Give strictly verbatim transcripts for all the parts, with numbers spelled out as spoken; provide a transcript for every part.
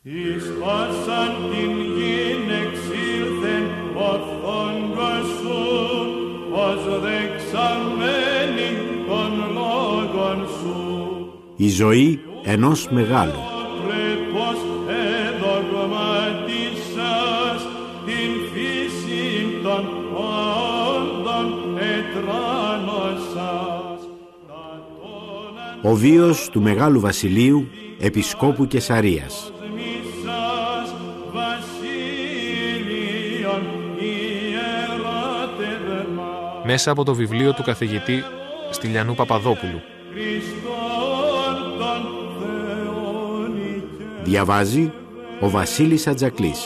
Εις πάσαν την γην εξήλθεν ορθόγκος σου, ως δεξαμένη των λόγων σου. Η ζωή ενός μεγάλου. Πρεπώς εδογματίσας την φύση των όντων ετράνωσας. Ο βίος του Μεγάλου Βασιλείου, Επισκόπου Καισαρίας. Μέσα από το βιβλίο του καθηγητή Στυλιανού Παπαδόπουλου. Διαβάζει ο Βασίλης Ατζακλής.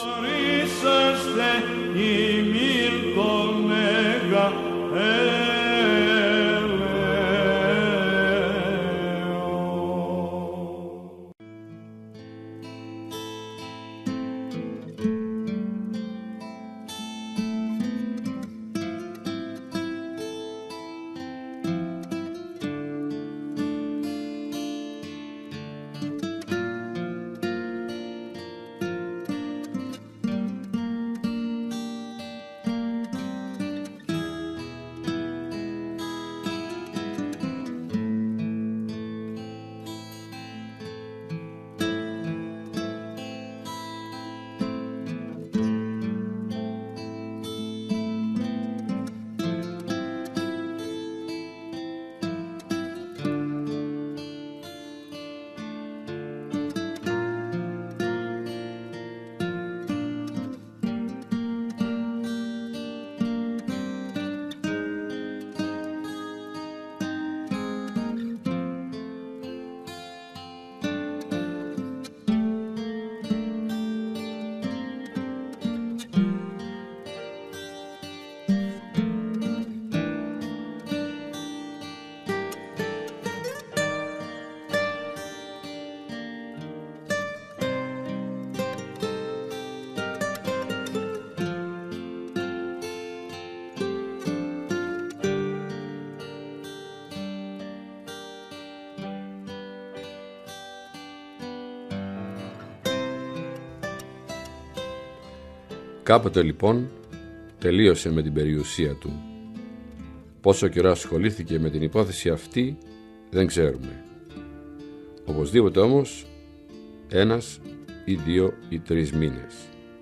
Κάποτε λοιπόν τελείωσε με την περιουσία του. Πόσο καιρό ασχολήθηκε με την υπόθεση αυτή δεν ξέρουμε. Οπωσδήποτε όμως ένας ή δύο ή τρεις μήνες.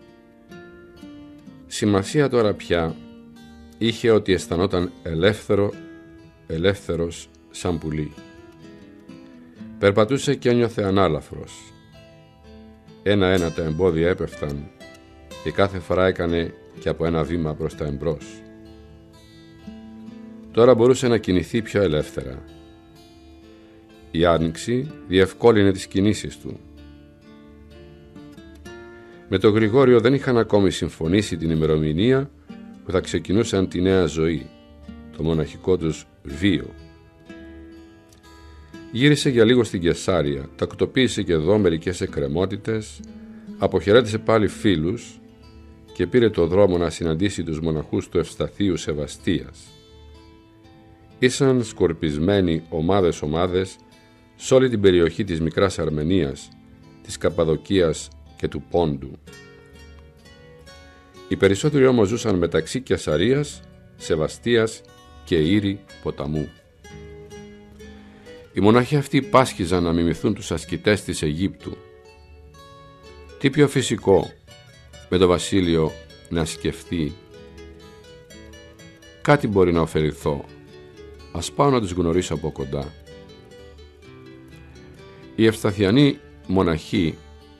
Σημασία τώρα πια είχε ότι αισθανόταν ελεύθερο, ελεύθερος σαν πουλί. Περπατούσε και ένιωθε ανάλαφρος. Ένα-ένα τα εμπόδια έπεφταν και κάθε φορά έκανε και από ένα βήμα προς τα εμπρός. Τώρα μπορούσε να κινηθεί πιο ελεύθερα. Η άνοιξη διευκόλυνε τις κινήσεις του. Με τον Γρηγόριο δεν είχαν ακόμη συμφωνήσει την ημερομηνία που θα ξεκινούσαν τη νέα ζωή, το μοναχικό τους βίο. Γύρισε για λίγο στην Καισάρια, τακτοποίησε και εδώ μερικές εκκρεμότητες, αποχαιρέτησε πάλι φίλους και πήρε το δρόμο να συναντήσει τους μοναχούς του Ευσταθείου Σεβαστίας. Ήσαν σκορπισμένοι ομάδες-ομάδες σε όλη την περιοχή της Μικράς Αρμενίας, της Καπαδοκίας και του Πόντου. Οι περισσότεροι όμως ζούσαν μεταξύ Καισαρίας, Σεβαστίας και Ήρη ποταμού. Οι μοναχοί αυτοί πάσχιζαν να μιμηθούν τους ασκητές της Αιγύπτου. Τι πιο φυσικό με το βασίλειο να σκεφτεί κάτι μπορεί να ωφεληθώ, ας πάω να τους γνωρίσω από κοντά. Οι Ευσταθιανοί μοναχοί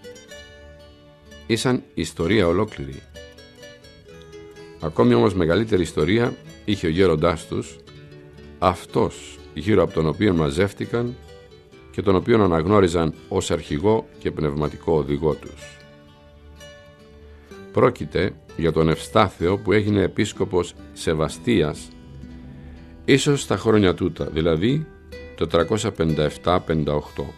ήσαν ιστορία ολόκληρη. Ακόμη όμως μεγαλύτερη ιστορία είχε ο γέροντάς τους, αυτός γύρω από τον οποίο μαζεύτηκαν και τον οποίον αναγνώριζαν ως αρχηγό και πνευματικό οδηγό τους. Πρόκειται για τον Ευστάθεο που έγινε επίσκοπος Σεβαστίας ίσως στα χρόνια τούτα, δηλαδή το τριακόσια πενήντα επτά πενήντα οκτώ.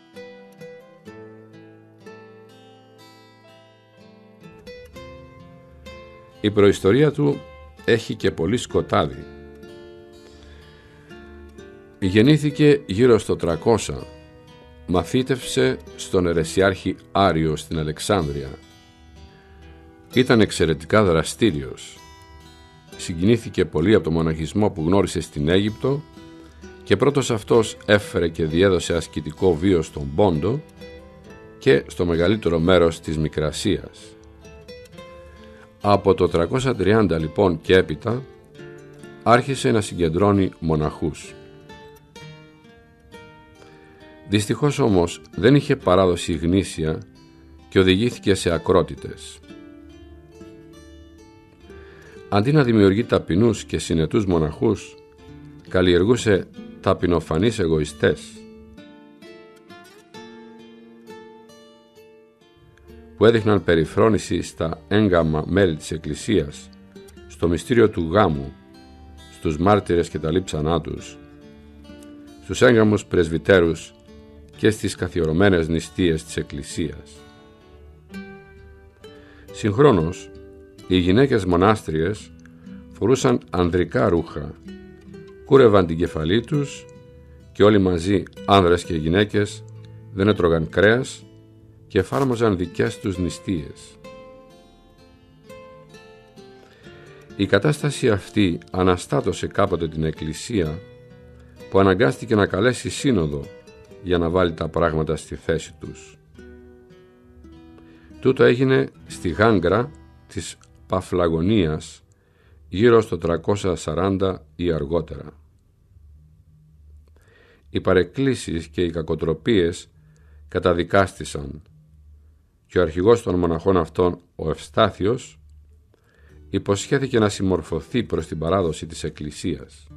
Η προϊστορία του έχει και πολύ σκοτάδι. Γεννήθηκε γύρω στο τριακόσια μαθήτευσε στον αιρεσιάρχη Άριο στην Αλεξάνδρεια. Ήταν εξαιρετικά δραστήριος. Συγκινήθηκε πολύ από το μοναχισμό που γνώρισε στην Αίγυπτο και πρώτος αυτός έφερε και διέδωσε ασκητικό βίο στον Πόντο και στο μεγαλύτερο μέρος της Μικρασίας. Από το τριακόσια τριάντα λοιπόν και έπειτα άρχισε να συγκεντρώνει μοναχούς. Δυστυχώς όμως δεν είχε παράδοση γνήσια και οδηγήθηκε σε ακρότητες. Αντί να δημιουργεί ταπεινούς και συνετούς μοναχούς, καλλιεργούσε ταπεινοφανείς εγωιστές που έδειχναν περιφρόνηση στα έγκαμα μέλη της Εκκλησίας, στο μυστήριο του γάμου, στους μάρτυρες και τα λείψανά τους, στους έγκαμους πρεσβυτέρους και στις καθιερωμένες νηστείες της Εκκλησίας. Συγχρόνως, οι γυναίκες μονάστριες φορούσαν ανδρικά ρούχα, κούρευαν την κεφαλή τους και όλοι μαζί, άνδρες και γυναίκες, δεν έτρωγαν κρέας και εφάρμοζαν δικές τους νηστείες. Η κατάσταση αυτή αναστάτωσε κάποτε την Εκκλησία, που αναγκάστηκε να καλέσει σύνοδο για να βάλει τα πράγματα στη θέση τους. Τούτο έγινε στη Γάγκρα της Παφλαγωνίας γύρω στο τριακόσια σαράντα ή αργότερα. Οι παρεκκλήσεις και οι κακοτροπίες καταδικάστησαν και ο αρχηγός των μοναχών αυτών, ο Ευστάθιος, υποσχέθηκε να συμμορφωθεί προς την παράδοση της Εκκλησίας.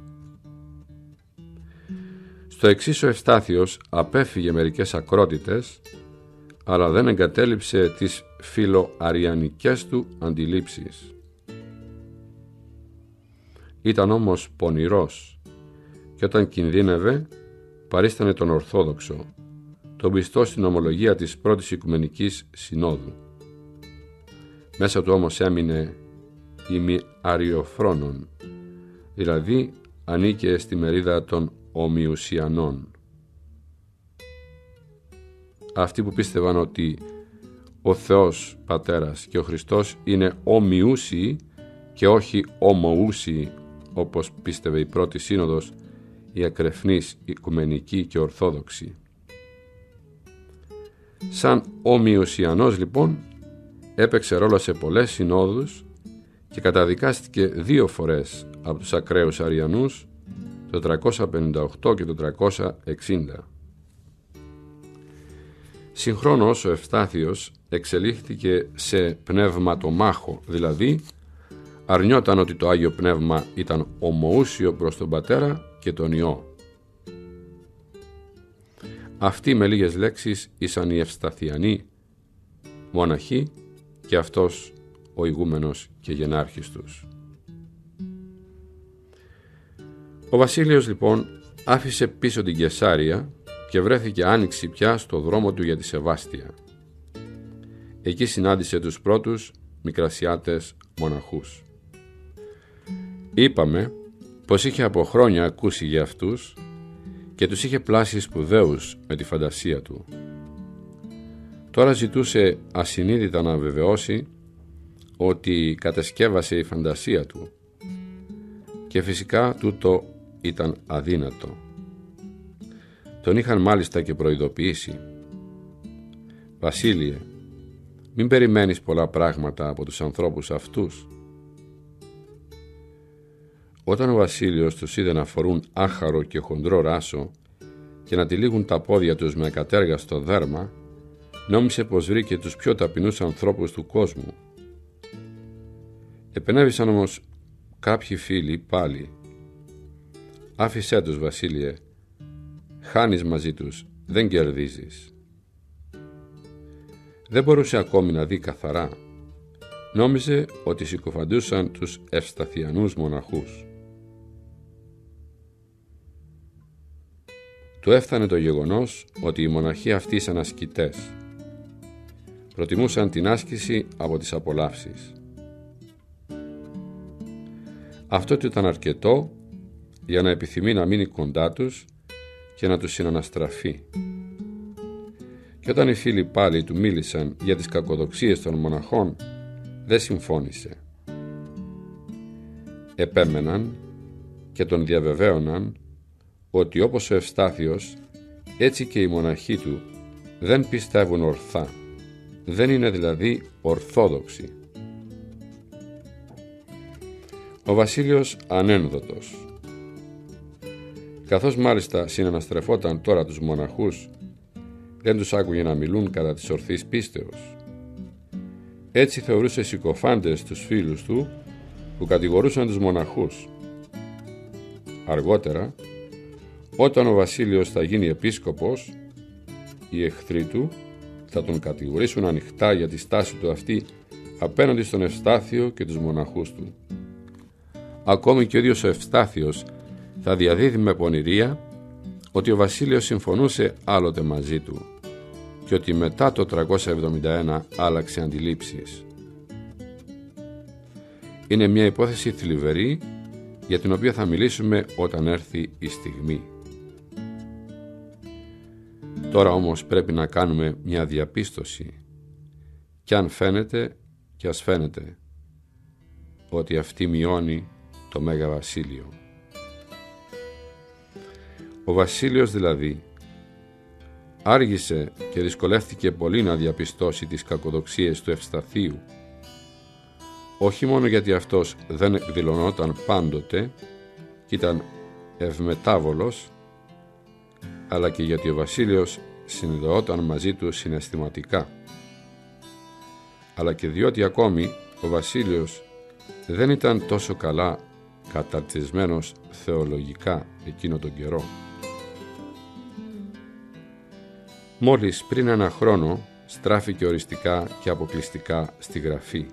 Στο εξής ο Ευστάθιος απέφυγε μερικές ακρότητες, αλλά δεν εγκατέλειψε τις φιλοαριανικές του αντιλήψεις. Ήταν όμως πονηρός και όταν κινδύνευε παρίστανε τον Ορθόδοξο, τον πιστό στην ομολογία της πρώτης Οικουμενικής Συνόδου. Μέσα του όμως έμεινε ημιαριοφρόνων, δηλαδή ανήκε στη μερίδα των ομοιουσιανών. Αυτοί που πίστευαν ότι ο Θεός Πατέρας και ο Χριστός είναι ομοιούσιοι και όχι ομοούσιοι, όπως πίστευε η πρώτη σύνοδος, η ακρεφνής Οικουμενική και Ορθόδοξη. Σαν ομοιουσιανός λοιπόν έπαιξε ρόλο σε πολλές συνόδους και καταδικάστηκε δύο φορές από τους ακραίους Αριανούς, το τριακόσια πενήντα οκτώ και το τριακόσια εξήντα. Συγχρόνως ο Ευστάθιος εξελίχθηκε σε πνευματομάχο, δηλαδή αρνιόταν ότι το Άγιο Πνεύμα ήταν ομοούσιο προς τον Πατέρα και τον Υιό. Αυτοί με λίγες λέξεις ήσαν οι Ευσταθιανοί μοναχοί και αυτός ο ηγούμενος και γενάρχης τους. Ο Βασίλειος λοιπόν άφησε πίσω την Κεσάρια και βρέθηκε άνοιξη πια στο δρόμο του για τη Σεβάστια. Εκεί συνάντησε τους πρώτους Μικρασιάτες μοναχούς. Είπαμε πως είχε από χρόνια ακούσει για αυτούς και τους είχε πλάσει σπουδαίους με τη φαντασία του. Τώρα ζητούσε ασυνείδητα να βεβαιώσει ότι κατεσκεύασε η φαντασία του και φυσικά τούτο ήταν αδύνατο. Τον είχαν μάλιστα και προειδοποιήσει. «Βασίλειε, μην περιμένεις πολλά πράγματα από τους ανθρώπους αυτούς». Όταν ο Βασίλειος τους είδε να φορούν άχαρο και χοντρό ράσο και να τυλίγουν τα πόδια τους με ακατέργαστο δέρμα, νόμισε πως βρήκε τους πιο ταπεινούς ανθρώπους του κόσμου. Επενέβησαν όμως κάποιοι φίλοι πάλι. «Άφησέ τους, Βασίλειε, χάνεις μαζί τους, δεν κερδίζεις». Δεν μπορούσε ακόμη να δει καθαρά. Νόμιζε ότι συκοφαντούσαν τους Ευσταθιανούς μοναχούς. Του έφτανε το γεγονός ότι οι μοναχοί αυτοί σαν ασκητές προτιμούσαν την άσκηση από τις απολαύσεις. Αυτό του ήταν αρκετό για να επιθυμεί να μείνει κοντά τους και να τους συναναστραφεί. Και όταν οι φίλοι πάλι του μίλησαν για τις κακοδοξίες των μοναχών, δεν συμφώνησε. Επέμεναν και τον διαβεβαίωναν ότι όπως ο Ευστάθιος, έτσι και οι μοναχοί του δεν πιστεύουν ορθά, δεν είναι δηλαδή ορθόδοξοι. Ο Βασίλειος ανένδοτος, καθώς μάλιστα συναναστρεφόταν τώρα τους μοναχούς, δεν τους άκουγε να μιλούν κατά της ορθής πίστεως. Έτσι θεωρούσε συκοφάντες τους φίλους του που κατηγορούσαν τους μοναχούς. Αργότερα, όταν ο Βασίλειος θα γίνει επίσκοπος, οι εχθροί του θα τον κατηγορήσουν ανοιχτά για τη στάση του αυτή απέναντι στον Ευστάθιο και τους μοναχούς του. Ακόμη και ο ίδιος ο Ευστάθιος θα διαδίδει με πονηρία ότι ο Βασίλειος συμφωνούσε άλλοτε μαζί του και ότι μετά το τριακόσια εβδομήντα ένα άλλαξε αντιλήψεις. Είναι μια υπόθεση θλιβερή για την οποία θα μιλήσουμε όταν έρθει η στιγμή. Τώρα όμως πρέπει να κάνουμε μια διαπίστωση, κι αν φαίνεται και ας φαίνεται, ότι αυτή μειώνει το Μέγα Βασίλειο. Ο Βασίλειος δηλαδή άργησε και δυσκολεύτηκε πολύ να διαπιστώσει τις κακοδοξίες του Ευσταθίου, όχι μόνο γιατί αυτός δεν εκδηλωνόταν πάντοτε και ήταν ευμετάβολος, αλλά και γιατί ο Βασίλειος συνδεόταν μαζί του συναισθηματικά, αλλά και διότι ακόμη ο Βασίλειος δεν ήταν τόσο καλά καταρτισμένος θεολογικά εκείνο τον καιρό. Μόλις πριν ένα χρόνο στράφηκε οριστικά και αποκλειστικά στη γραφή.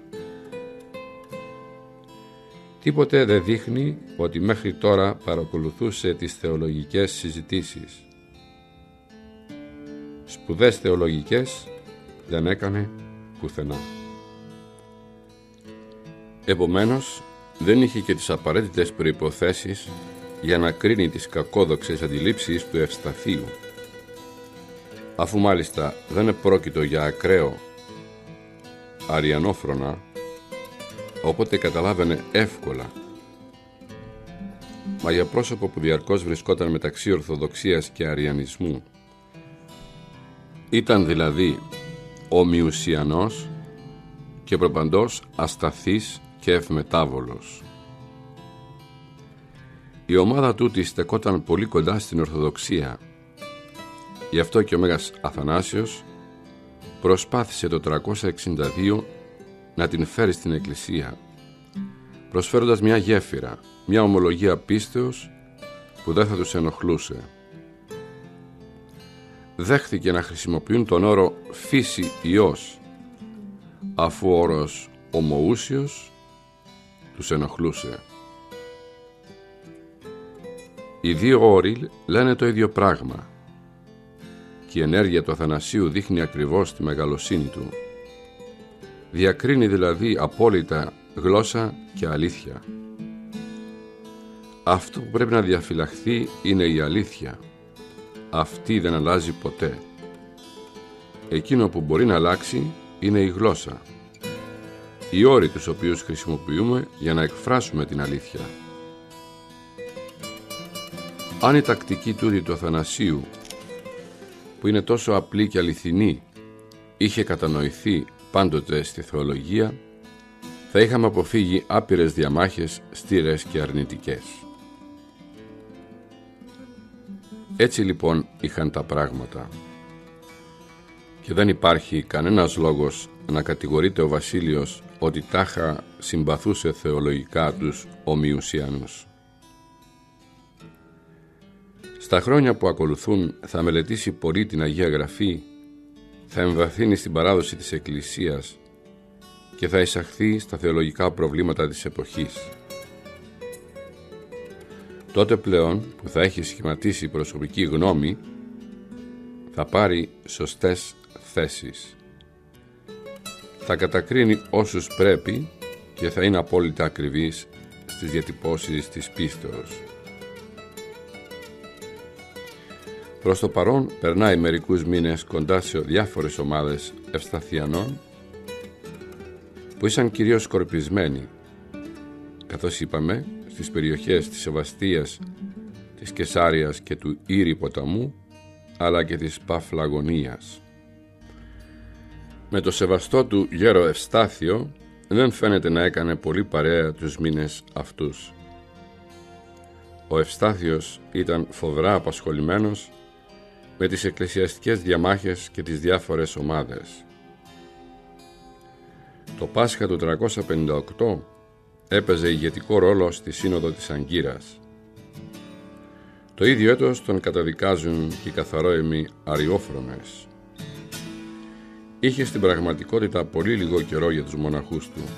Τίποτε δεν δείχνει ότι μέχρι τώρα παρακολουθούσε τις θεολογικές συζητήσεις. Σπουδές θεολογικές δεν έκανε πουθενά. Επομένως, δεν είχε και τις απαραίτητες προϋποθέσεις για να κρίνει τις κακόδοξες αντιλήψεις του Ευσταθίου. Αφού μάλιστα δεν επρόκειτο για ακραίο αριανόφρονα, οπότε καταλάβαινε εύκολα. Μα για πρόσωπο που διαρκώς βρισκόταν μεταξύ Ορθοδοξίας και Αριανισμού, ήταν δηλαδή ομοιουσιανός και προπαντός ασταθής και ευμετάβολος. Η ομάδα τούτη στεκόταν πολύ κοντά στην Ορθοδοξία. Γι' αυτό και ο Μέγας Αθανάσιος προσπάθησε το τριακόσια εξήντα δύο να την φέρει στην Εκκλησία, προσφέροντας μια γέφυρα, μια ομολογία πίστεως που δεν θα τους ενοχλούσε. Δέχθηκε να χρησιμοποιούν τον όρο φύση Υιός, αφού ο όρος ομοούσιος τους ενοχλούσε. Οι δύο όροι λένε το ίδιο πράγμα και η ενέργεια του Αθανασίου δείχνει ακριβώς τη μεγαλοσύνη του. Διακρίνει δηλαδή απόλυτα γλώσσα και αλήθεια. Αυτό που πρέπει να διαφυλαχθεί είναι η αλήθεια. Αυτή δεν αλλάζει ποτέ. Εκείνο που μπορεί να αλλάξει είναι η γλώσσα, οι όροι τους οποίους χρησιμοποιούμε για να εκφράσουμε την αλήθεια. Αν η τακτική τούτη του Αθανασίου, που είναι τόσο απλή και αληθινή, είχε κατανοηθεί πάντοτε στη θεολογία, θα είχαμε αποφύγει άπειρες διαμάχες στήρες και αρνητικές. Έτσι λοιπόν είχαν τα πράγματα. Και δεν υπάρχει κανένας λόγος να κατηγορείται ο Βασίλειος ότι τάχα συμπαθούσε θεολογικά τους ομοιουσιανούς. Στα χρόνια που ακολουθούν θα μελετήσει πολύ την Αγία Γραφή, θα εμβαθύνει στην παράδοση της Εκκλησίας και θα εισαχθεί στα θεολογικά προβλήματα της εποχής. Τότε πλέον που θα έχει σχηματίσει προσωπική γνώμη, θα πάρει σωστές θέσεις. Θα κατακρίνει όσους πρέπει και θα είναι απόλυτα ακριβής στις διατυπώσεις της πίστεως. Προς το παρόν περνάει μερικούς μήνες κοντά σε διάφορες ομάδες Ευσταθιανών που ήσαν κυρίως σκορπισμένοι, καθώς είπαμε, στις περιοχές της Σεβαστίας, της Κεσάριας και του Ήρη ποταμού, αλλά και της Παφλαγωνίας. Με το σεβαστό του γέρο Ευστάθιο δεν φαίνεται να έκανε πολύ παρέα τους μήνες αυτούς. Ο Ευστάθιος ήταν φοβερά απασχολημένος με τις εκκλησιαστικές διαμάχες και τις διάφορες ομάδες. Το Πάσχα του τριακόσια πενήντα οκτώ έπαιζε ηγετικό ρόλο στη Σύνοδο της Αγκύρας. Το ίδιο έτος τον καταδικάζουν και οι καθαρόαιμοι αριόφρονες. Είχε στην πραγματικότητα πολύ λίγο καιρό για τους μοναχούς του.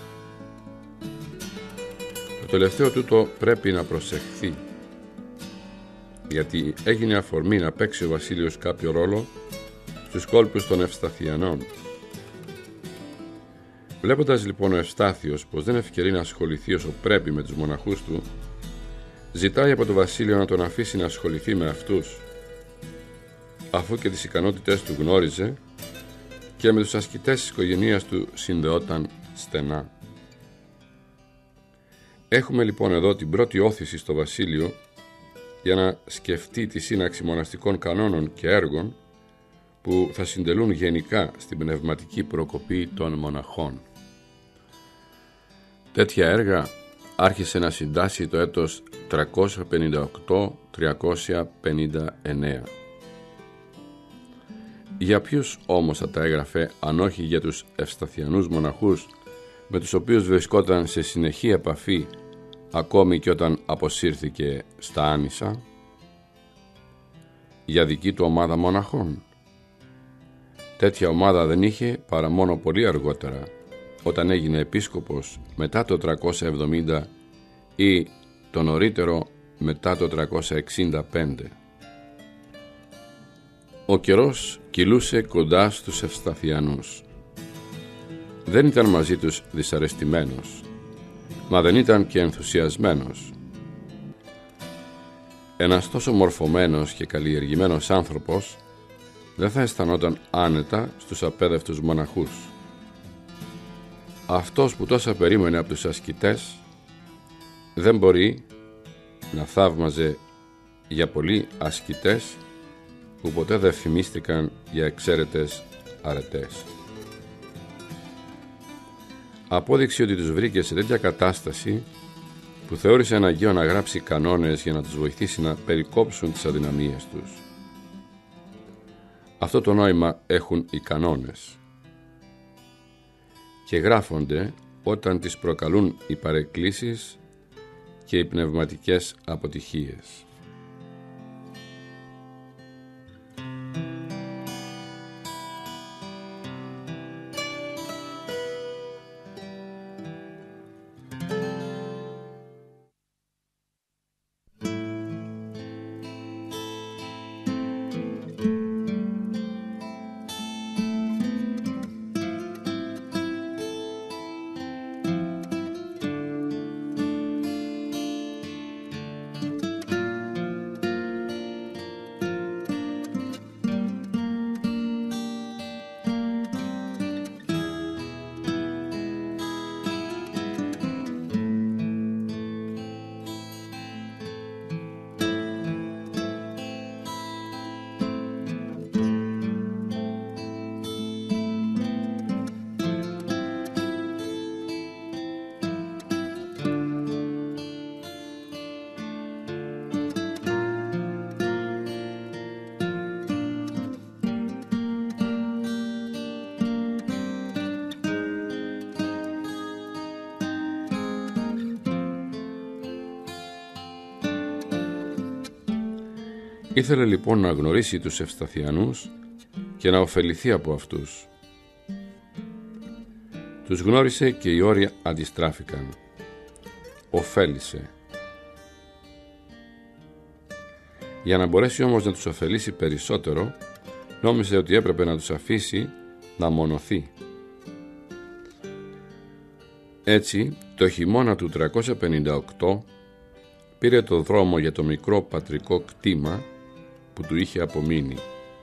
Το τελευταίο τούτο πρέπει να προσεχθεί, γιατί έγινε αφορμή να παίξει ο Βασίλειος κάποιο ρόλο στους κόλπους των Ευσταθιανών. Βλέποντας λοιπόν ο Ευστάθιος πως δεν ευκαιρεί να ασχοληθεί όσο πρέπει με τους μοναχούς του, ζητάει από τον Βασίλειο να τον αφήσει να ασχοληθεί με αυτούς, αφού και τις ικανότητες του γνώριζε και με τους ασκητές της οικογένειας του συνδεόταν στενά. Έχουμε λοιπόν εδώ την πρώτη όθηση στο Βασίλειο για να σκεφτεί τη σύναξη μοναστικών κανόνων και έργων που θα συντελούν γενικά στην πνευματική προκοπή των μοναχών. Τέτοια έργα άρχισε να συντάσσει το έτος τριακόσια πενήντα οκτώ τριακόσια πενήντα εννέα. Για ποιους όμως θα τα έγραφε αν όχι για τους Ευσταθιανούς μοναχούς με τους οποίους βρισκόταν σε συνεχή επαφή ακόμη και όταν αποσύρθηκε στα Άνισσα? Για δική του ομάδα μοναχών? Τέτοια ομάδα δεν είχε παρά μόνο πολύ αργότερα, όταν έγινε επίσκοπος μετά το τριακόσια εβδομήντα ή το νωρίτερο μετά το τριακόσια εξήντα πέντε. Ο καιρός κυλούσε κοντά στους Ευσταθιανούς. Δεν ήταν μαζί τους δυσαρεστημένος, μα δεν ήταν και ενθουσιασμένος. Ένας τόσο μορφωμένος και καλλιεργημένος άνθρωπος δεν θα αισθανόταν άνετα στους απέδευτους μοναχούς. Αυτός που τόσα περίμενε από τους ασκητές δεν μπορεί να θαύμαζε για πολλοί ασκητές που ποτέ δεν φημίστηκαν για εξαίρετες αρετές. Απόδειξη ότι τους βρήκε σε τέτοια κατάσταση που θεώρησε αναγκαίο να γράψει κανόνες για να τους βοηθήσει να περικόψουν τις αδυναμίες τους. Αυτό το νόημα έχουν οι κανόνες και γράφονται όταν τις προκαλούν οι παρεκκλήσεις και οι πνευματικές αποτυχίες. Ήθελε λοιπόν να γνωρίσει τους Ευσταθιανούς και να ωφεληθεί από αυτούς. Τους γνώρισε και οι όροι αντιστράφηκαν. Οφέλησε. Για να μπορέσει όμως να τους ωφελήσει περισσότερο, νόμιζε ότι έπρεπε να τους αφήσει να μονοθεί. Έτσι, το χειμώνα του τριακόσια πενήντα οκτώ πήρε το δρόμο για το μικρό πατρικό κτήμα που του είχε απομείνει.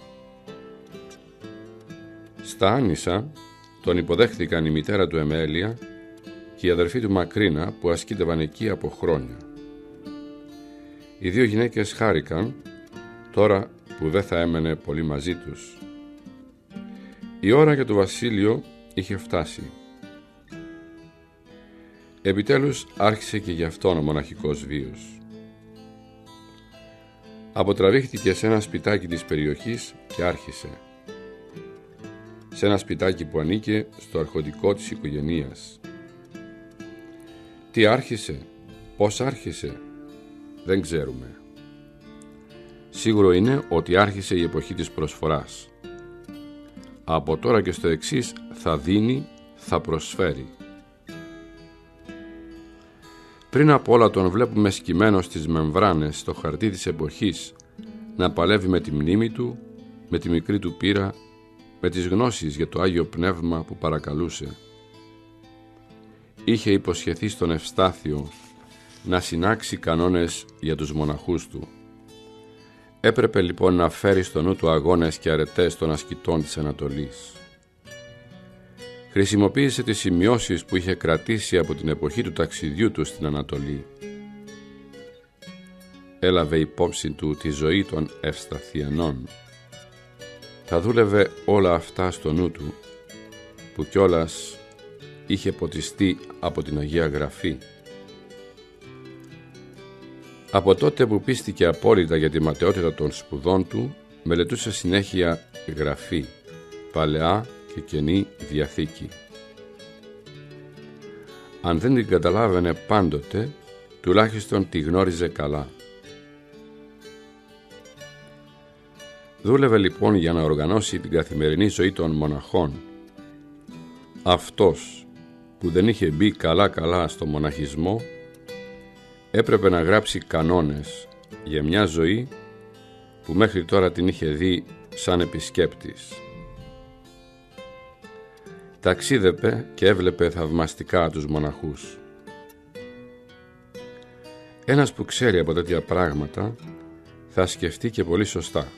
Στα Άνισσα τον υποδέχθηκαν η μητέρα του Εμέλεια και η αδερφή του Μακρίνα που ασκήτευαν εκεί από χρόνια. Οι δύο γυναίκες χάρηκαν τώρα που δεν θα έμενε πολύ μαζί τους. Η ώρα για το βασίλειο είχε φτάσει. Επιτέλους άρχισε και γι' αυτόν ο μοναχικός βίος. Αποτραβήχτηκε σε ένα σπιτάκι της περιοχής και άρχισε. Σε ένα σπιτάκι που ανήκε στο αρχοντικό της οικογενείας. Τι άρχισε, πώς άρχισε, δεν ξέρουμε. Σίγουρο είναι ότι άρχισε η εποχή της προσφοράς. Από τώρα και στο εξής θα δίνει, θα προσφέρει. Πριν από όλα τον βλέπουμε σκυμμένο στις μεμβράνες στο χαρτί της εποχής να παλεύει με τη μνήμη του, με τη μικρή του πείρα, με τις γνώσεις για το Άγιο Πνεύμα που παρακαλούσε. Είχε υποσχεθεί στον Ευστάθιο να συνάξει κανόνες για τους μοναχούς του. Έπρεπε λοιπόν να φέρει στο νου του αγώνες και αρετές των ασκητών της Ανατολής. Χρησιμοποίησε τις σημειώσεις που είχε κρατήσει από την εποχή του ταξιδιού του στην Ανατολή. Έλαβε υπόψη του τη ζωή των Ευσταθιανών. Θα δούλευε όλα αυτά στο νου του, που κιόλας είχε ποτιστεί από την Αγία Γραφή. Από τότε που πίστηκε απόλυτα για τη ματαιότητα των σπουδών του, μελετούσε συνέχεια Γραφή, Παλαιά και Καινή Διαθήκη. Αν δεν την καταλάβαινε πάντοτε, τουλάχιστον τη γνώριζε καλά. Δούλευε λοιπόν για να οργανώσει την καθημερινή ζωή των μοναχών. Αυτός που δεν είχε μπει καλά-καλά στο μοναχισμό, έπρεπε να γράψει κανόνες για μια ζωή που μέχρι τώρα την είχε δει σαν επισκέπτης. Ταξίδευε και έβλεπε θαυμαστικά τους μοναχούς. Ένας που ξέρει από τέτοια πράγματα θα σκεφτεί και πολύ σωστά.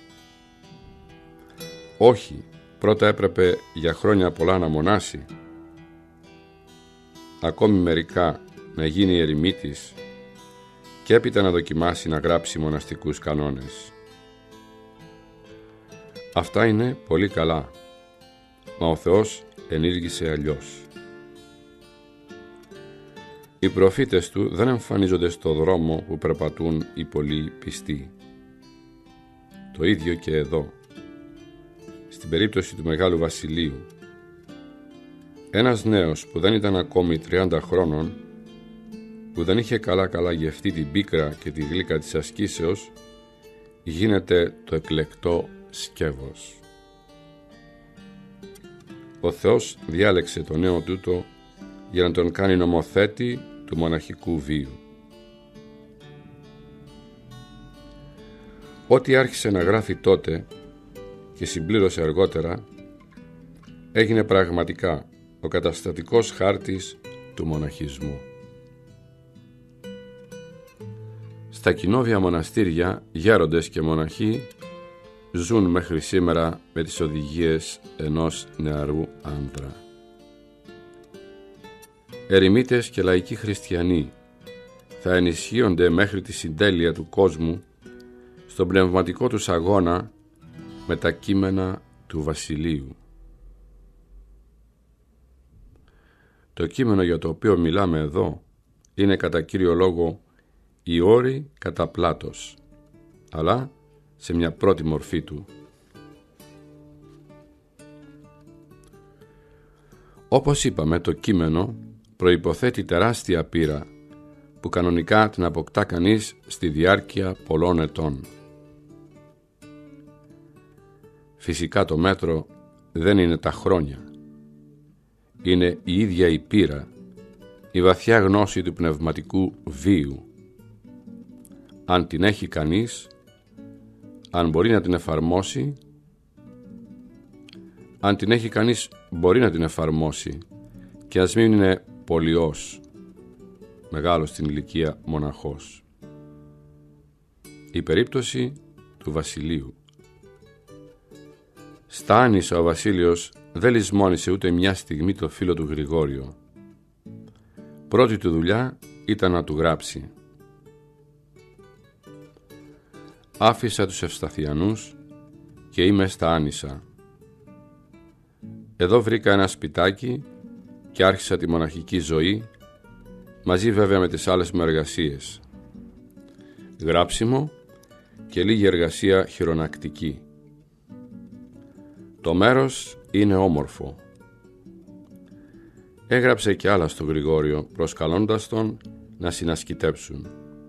Όχι, πρώτα έπρεπε για χρόνια πολλά να μονάσει, ακόμη μερικά να γίνει ερημίτης και έπειτα να δοκιμάσει να γράψει μοναστικούς κανόνες. Αυτά είναι πολύ καλά, μα ο Θεός ενήργησε αλλιώς. Οι προφήτες του δεν εμφανίζονται στο δρόμο που περπατούν οι πολλοί πιστοί. Το ίδιο και εδώ. Στην περίπτωση του Μεγάλου Βασιλείου, ένας νέος που δεν ήταν ακόμη τριάντα χρόνων, που δεν είχε καλά-καλά γευτεί την πίκρα και τη γλύκα της ασκήσεως, γίνεται το εκλεκτό σκεύος. Ο Θεός διάλεξε το νέο τούτο για να τον κάνει νομοθέτη του μοναχικού βίου. Ό,τι άρχισε να γράφει τότε και συμπλήρωσε αργότερα, έγινε πραγματικά ο καταστατικός χάρτης του μοναχισμού. Στα κοινόβια μοναστήρια, γέροντες και μοναχοί ζουν μέχρι σήμερα με τις οδηγίες ενός νεαρού άνδρα. Ερημίτες και λαϊκοί χριστιανοί θα ενισχύονται μέχρι τη συντέλεια του κόσμου στον πνευματικό τους αγώνα με τα κείμενα του Βασιλείου. Το κείμενο για το οποίο μιλάμε εδώ είναι κατά κύριο λόγο οι όροι κατά Πλάτος, αλλά σε μια πρώτη μορφή του. Όπως είπαμε, το κείμενο προϋποθέτει τεράστια πείρα που κανονικά την αποκτά κανείς στη διάρκεια πολλών ετών. Φυσικά το μέτρο δεν είναι τα χρόνια. Είναι η ίδια η πείρα, η βαθιά γνώση του πνευματικού βίου. Αν την έχει κανείς, αν μπορεί να την εφαρμόσει, αν την έχει κανείς μπορεί να την εφαρμόσει και ας μην είναι πολιός, μεγάλος στην ηλικία μοναχός. Η περίπτωση του βασιλείου. Στα Άνησα ο Βασίλειος δεν λησμόνησε ούτε μια στιγμή το φίλο του Γρηγόριο. Πρώτη του δουλειά ήταν να του γράψει: «Άφησα τους Ευσταθιανούς και είμαι στα Άνησα. Εδώ βρήκα ένα σπιτάκι και άρχισα τη μοναχική ζωή, μαζί βέβαια με τις άλλες μου εργασίες. Γράψιμο και λίγη εργασία χειρονακτική. Το μέρος είναι όμορφο». Έγραψε και άλλα στο Γρηγόριο, προσκαλώντας τον να συνασκητέψουν.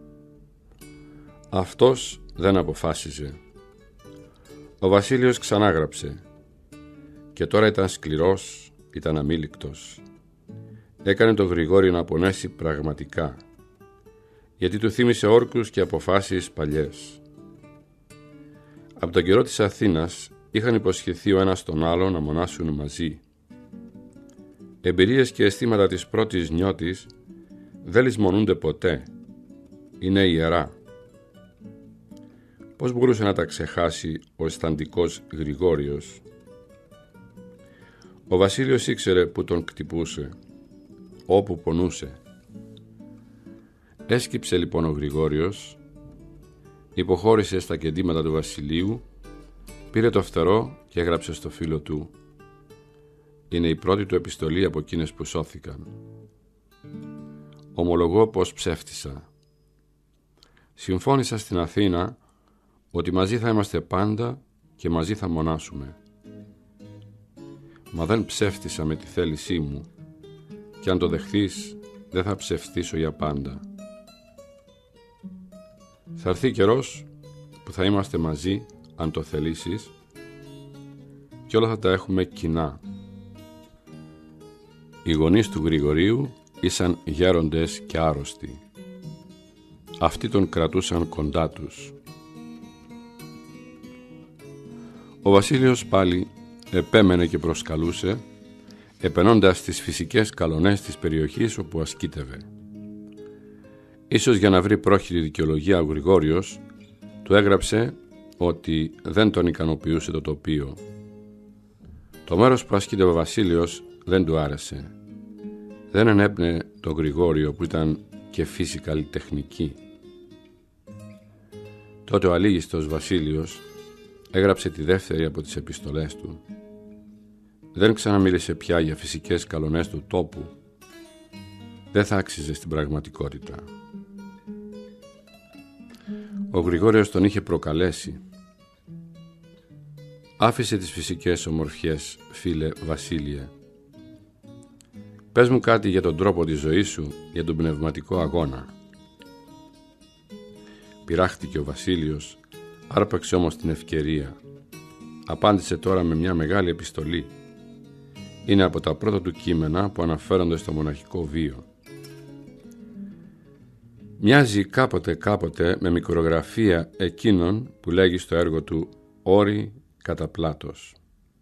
Αυτός δεν αποφάσιζε. Ο Βασίλειος ξανάγραψε και τώρα ήταν σκληρός, ήταν αμήλικτος. Έκανε τον Γρηγόριο να πονέσει πραγματικά, γιατί του θύμισε όρκους και αποφάσεις παλιές. Από τον καιρό της Αθήνας είχαν υποσχεθεί ο ένας τον άλλο να μονάσουν μαζί. Εμπειρίες και αισθήματα της πρώτης νιώτης δεν λησμονούνται ποτέ. Είναι ιερά. Πώς μπορούσε να τα ξεχάσει ο αισθαντικός Γρηγόριος? Ο Βασίλειος ήξερε που τον κτυπούσε, όπου πονούσε. Έσκυψε λοιπόν ο Γρηγόριος, υποχώρησε στα κεντήματα του Βασιλείου, πήρε το φτερό και έγραψε στο φίλο του. Είναι η πρώτη του επιστολή από εκείνες που σώθηκαν. Ομολογώ πως ψεύτησα. Συμφώνησα στην Αθήνα ότι μαζί θα είμαστε πάντα και μαζί θα μονάσουμε. Μα δεν ψεύτησα με τη θέλησή μου, και αν το δεχθείς δεν θα ψευτήσω για πάντα. Θα έρθει καιρός που θα είμαστε μαζί, αν το θελήσεις, και όλα θα τα έχουμε κοινά. Οι γονείς του Γρηγορίου ήσαν γέροντες και άρρωστοι. Αυτοί τον κρατούσαν κοντά τους. Ο Βασίλειος πάλι επέμενε και προσκαλούσε, επενώντας τις φυσικές καλονές της περιοχής όπου ασκήτευε. Ίσως για να βρει πρόχειρη δικαιολογία ο Γρηγόριος, του έγραψε ότι δεν τον ικανοποιούσε το τοπίο. Το μέρος που ασκήτευε ο Βασίλειος δεν του άρεσε. Δεν ενέπνε το Γρηγόριο που ήταν και φύση καλλιτεχνική. Τότε ο αλήγιστος Βασίλειος έγραψε τη δεύτερη από τις επιστολές του. Δεν ξαναμίλησε πια για φυσικές καλονές του τόπου. Δεν θα άξιζε στην πραγματικότητα. Ο Γρηγόριος τον είχε προκαλέσει. Άφησε τις φυσικές ομορφιές, φίλε Βασίλειε. Πες μου κάτι για τον τρόπο της ζωής σου, για τον πνευματικό αγώνα. Πειράχτηκε ο Βασίλειος, άρπαξε όμως την ευκαιρία. Απάντησε τώρα με μια μεγάλη επιστολή. Είναι από τα πρώτα του κείμενα που αναφέρονται στο μοναχικό βίο. Μοιάζει κάποτε κάποτε με μικρογραφία εκείνων που λέγει στο έργο του «Όρη κατά Πλάτος».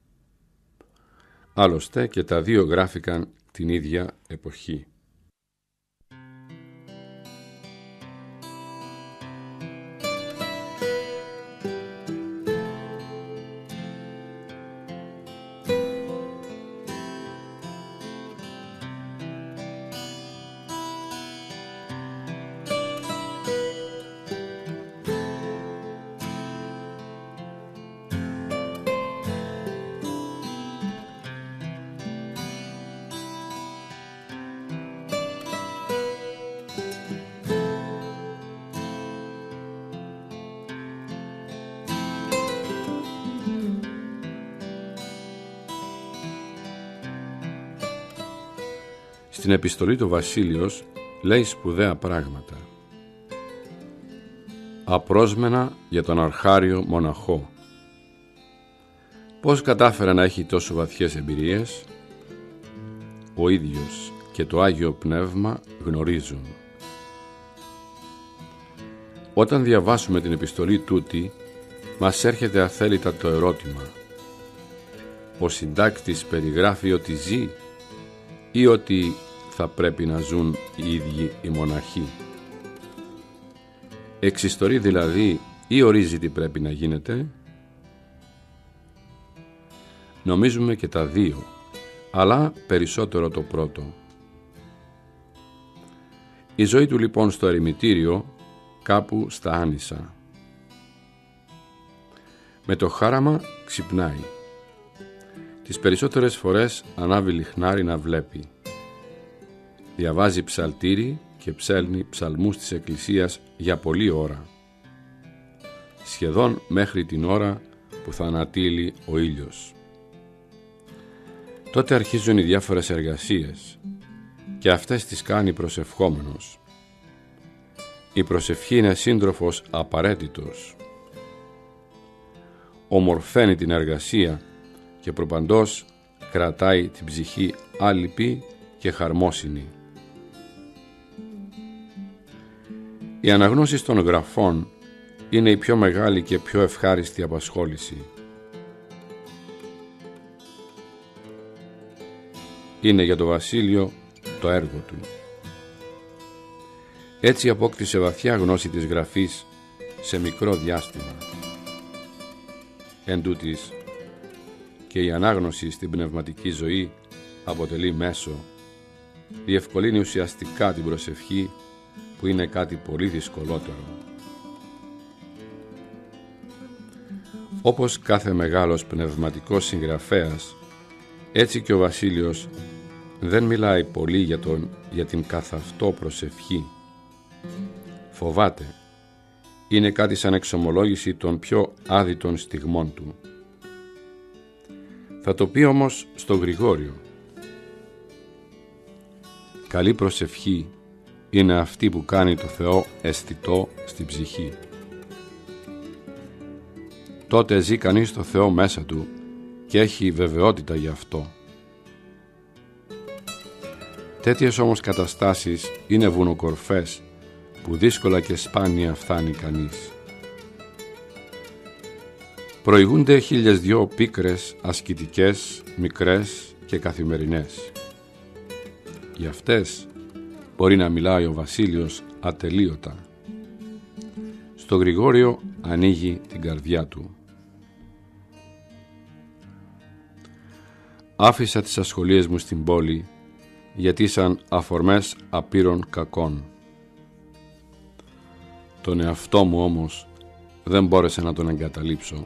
Άλλωστε και τα δύο γράφηκαν την ίδια εποχή. Στην επιστολή του Βασίλειος λέει σπουδαία πράγματα. Απρόσμενα για τον αρχάριο μοναχό. Πώς κατάφερε να έχει τόσο βαθιές εμπειρίες? Ο ίδιος και το Άγιο Πνεύμα γνωρίζουν. Όταν διαβάσουμε την επιστολή τούτη, μας έρχεται αθέλητα το ερώτημα. Ο συντάκτης περιγράφει ότι ζει ή ότι θα πρέπει να ζουν οι ίδιοι οι μοναχοί? Εξιστορεί δηλαδή ή ορίζει τι πρέπει να γίνεται? Νομίζουμε και τα δύο, αλλά περισσότερο το πρώτο. Η ζωή του λοιπόν στο ερημητήριο, κάπου στα Άνισσα. Με το χάραμα ξυπνάει. Τις περισσότερες φορές ανάβει λιχνάρι να βλέπει. Διαβάζει ψαλτήρι και ψέλνει ψαλμούς της εκκλησίας για πολλή ώρα. Σχεδόν μέχρι την ώρα που θα ανατείλει ο ήλιος. Τότε αρχίζουν οι διάφορες εργασίες και αυτές τις κάνει προσευχόμενος. Η προσευχή είναι σύντροφος απαραίτητος. Ομορφαίνει την εργασία και προπαντός κρατάει την ψυχή άλυπη και χαρμόσυνη. Η αναγνώση των γραφών είναι η πιο μεγάλη και πιο ευχάριστη απασχόληση. Είναι για το Βασίλειο το έργο του. Έτσι απόκτησε βαθιά γνώση της γραφής σε μικρό διάστημα. Εν τούτοις, και η ανάγνωση στην πνευματική ζωή αποτελεί μέσο, διευκολύνει ουσιαστικά την προσευχή, που είναι κάτι πολύ δυσκολότερο. Όπως κάθε μεγάλος πνευματικός συγγραφέας, έτσι και ο Βασίλειος δεν μιλάει πολύ για, τον, για την καθ' αυτό προσευχή. Φοβάται. Είναι κάτι σαν εξομολόγηση των πιο άδυτων στιγμών του. Θα το πει όμως στο Γρηγόριο. Καλή προσευχή είναι αυτή που κάνει το Θεό αισθητό στην ψυχή. Τότε ζει κανείς το Θεό μέσα του και έχει βεβαιότητα γι' αυτό. Τέτοιες όμως καταστάσεις είναι βουνοκορφές που δύσκολα και σπάνια φτάνει κανείς. Προηγούνται χίλιες δυο πίκρες, ασκητικές, μικρές και καθημερινές. Για αυτές μπορεί να μιλάει ο Βασίλειος ατελείωτα. Στο Γρηγόριο ανοίγει την καρδιά του. Άφησα τις ασχολίες μου στην πόλη, γιατί ήσαν αφορμές απείρων κακών. Τον εαυτό μου όμως δεν μπόρεσα να τον εγκαταλείψω.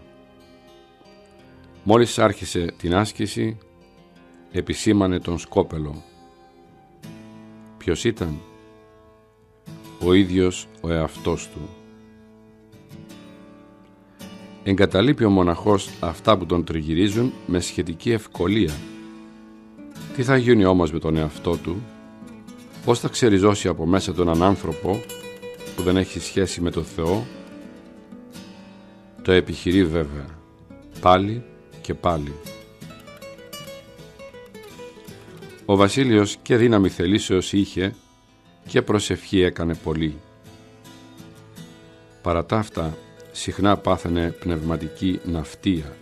Μόλις άρχισε την άσκηση, επισήμανε τον σκόπελο. Ποιος ήταν? Ο ίδιος ο εαυτός του. Εγκαταλείπει ο μοναχός αυτά που τον τριγυρίζουν με σχετική ευκολία. Τι θα γίνει όμως με τον εαυτό του? Πώς θα ξεριζώσει από μέσα του έναν άνθρωπο που δεν έχει σχέση με τον Θεό? Το επιχειρεί βέβαια, πάλι και πάλι. Ο Βασίλειος και δύναμη θελήσεως είχε και προσευχή έκανε πολύ. Παρά τα αυτά, συχνά πάθαινε πνευματική ναυτία.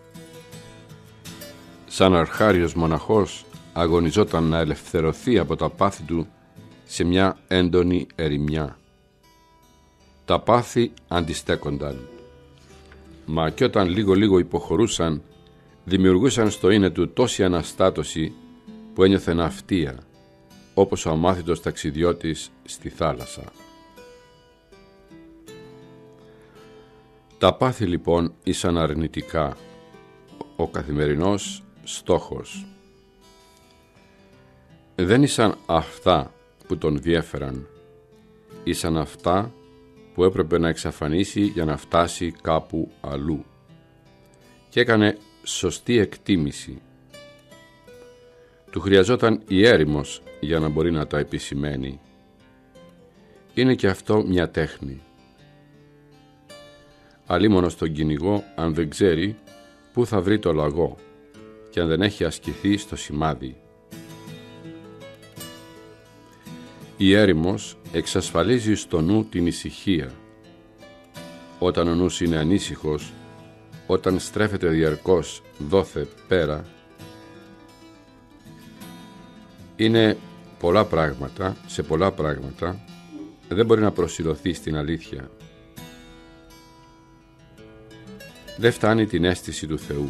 Σαν αρχάριος μοναχός αγωνιζόταν να ελευθερωθεί από τα πάθη του σε μια έντονη ερημιά. Τα πάθη αντιστέκονταν, μα κι όταν λίγο-λίγο υποχωρούσαν, δημιουργούσαν στο είναι του τόση αναστάτωση που ένιωθε ναυτία, όπως ο αμάθητος ταξιδιώτης στη θάλασσα. Τα πάθη λοιπόν ήσαν αρνητικά, ο καθημερινός στόχος. Δεν ήσαν αυτά που τον διέφεραν, ήσαν αυτά που έπρεπε να εξαφανίσει για να φτάσει κάπου αλλού. Και έκανε σωστή εκτίμηση. Του χρειαζόταν η έρημος για να μπορεί να τα επισημαίνει. Είναι και αυτό μια τέχνη. Αλίμονο στον κυνηγό αν δεν ξέρει πού θα βρει το λαγό και αν δεν έχει ασκηθεί στο σημάδι. Η έρημος εξασφαλίζει στο νου την ησυχία. Όταν ο νους είναι ανήσυχος, όταν στρέφεται διαρκώς δόθε πέρα, είναι πολλά πράγματα, σε πολλά πράγματα δεν μπορεί να προσιλωθεί στην αλήθεια. δεν φτάνει την αίσθηση του Θεού.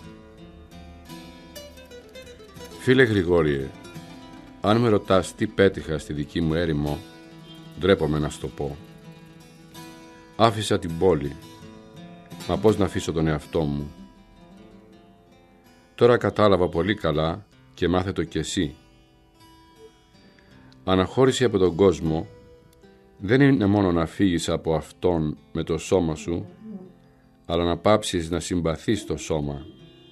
Φίλε Γρηγόριε, αν με ρωτάς τι πέτυχα στη δική μου έρημο, ντρέπομαι να στο πω. Άφησα την πόλη, μα πώς να αφήσω τον εαυτό μου. Τώρα κατάλαβα πολύ καλά και μάθε το κι εσύ. Αναχώρηση από τον κόσμο δεν είναι μόνο να φύγεις από αυτόν με το σώμα σου, αλλά να πάψεις να συμπαθείς το σώμα.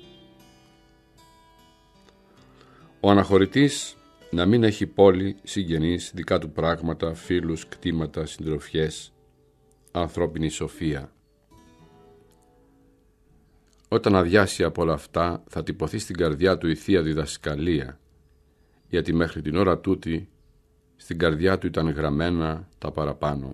Ο αναχωρητής να μην έχει πόλη, συγγενείς, δικά του πράγματα, φίλους, κτήματα, συντροφιές, ανθρώπινη σοφία. Όταν αδειάσει από όλα αυτά, θα τυπωθεί στην καρδιά του η Θεία Διδασκαλία, γιατί μέχρι την ώρα τούτη στην καρδιά του ήταν γραμμένα τα παραπάνω.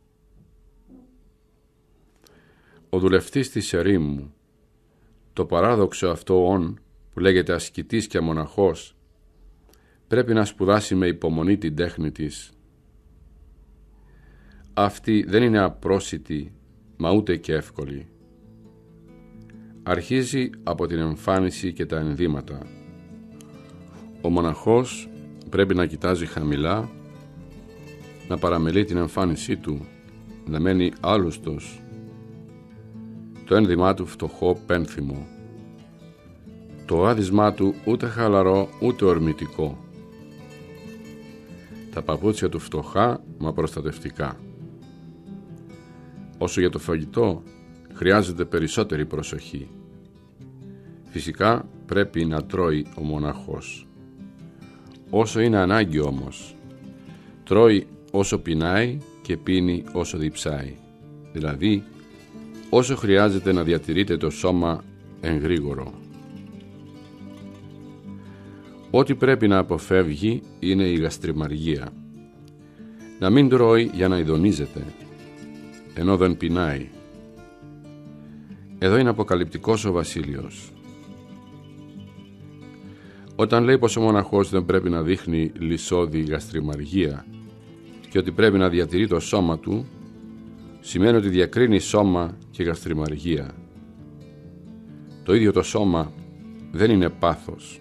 Ο δουλευτής της ερήμου, το παράδοξο αυτό όν που λέγεται ασκητής και μοναχός, πρέπει να σπουδάσει με υπομονή την τέχνη της. Αυτή δεν είναι απρόσιτη, μα ούτε και εύκολη. Αρχίζει από την εμφάνιση και τα ενδύματα. Ο μοναχός πρέπει να κοιτάζει χαμηλά, να παραμελεί την εμφάνισή του, να μένει άλλουστος, το ένδυμά του φτωχό πένθυμο, το άδεισμά του ούτε χαλαρό ούτε ορμητικό, τα παπούτσια του φτωχά μα προστατευτικά. Όσο για το φαγητό, χρειάζεται περισσότερη προσοχή. Φυσικά πρέπει να τρώει ο μοναχός. Όσο είναι ανάγκη όμως, τρώει όσο πεινάει και πίνει όσο διψάει, δηλαδή όσο χρειάζεται να διατηρείται το σώμα εν γρήγορο. Ό,τι πρέπει να αποφεύγει είναι η γαστριμαργία. Να μην τρώει για να ειδονίζεται, ενώ δεν πεινάει. Εδώ είναι αποκαλυπτικός ο Βασίλειος. Όταν λέει πως ο μοναχός δεν πρέπει να δείχνει λυσόδη γαστριμαργία και ότι πρέπει να διατηρεί το σώμα του, σημαίνει ότι διακρίνει σώμα και γαστριμαργία. Το ίδιο το σώμα δεν είναι πάθος.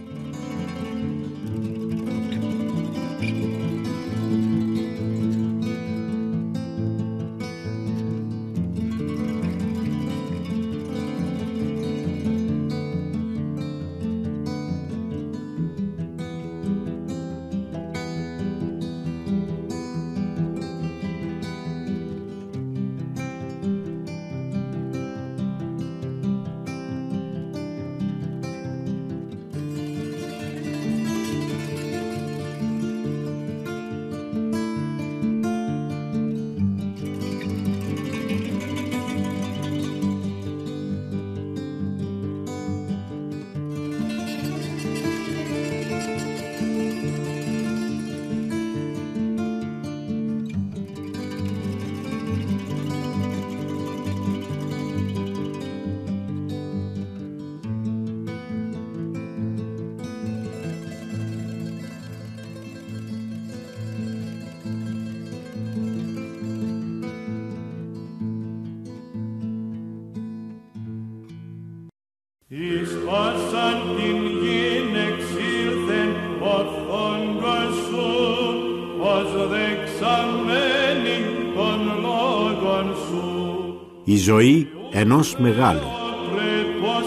Εις πάσαν την γην εξήλθεν ορθόγκος σου, ως δεξαμένη των λόγων σου. Η ζωή ενός μεγάλου. Πρέπος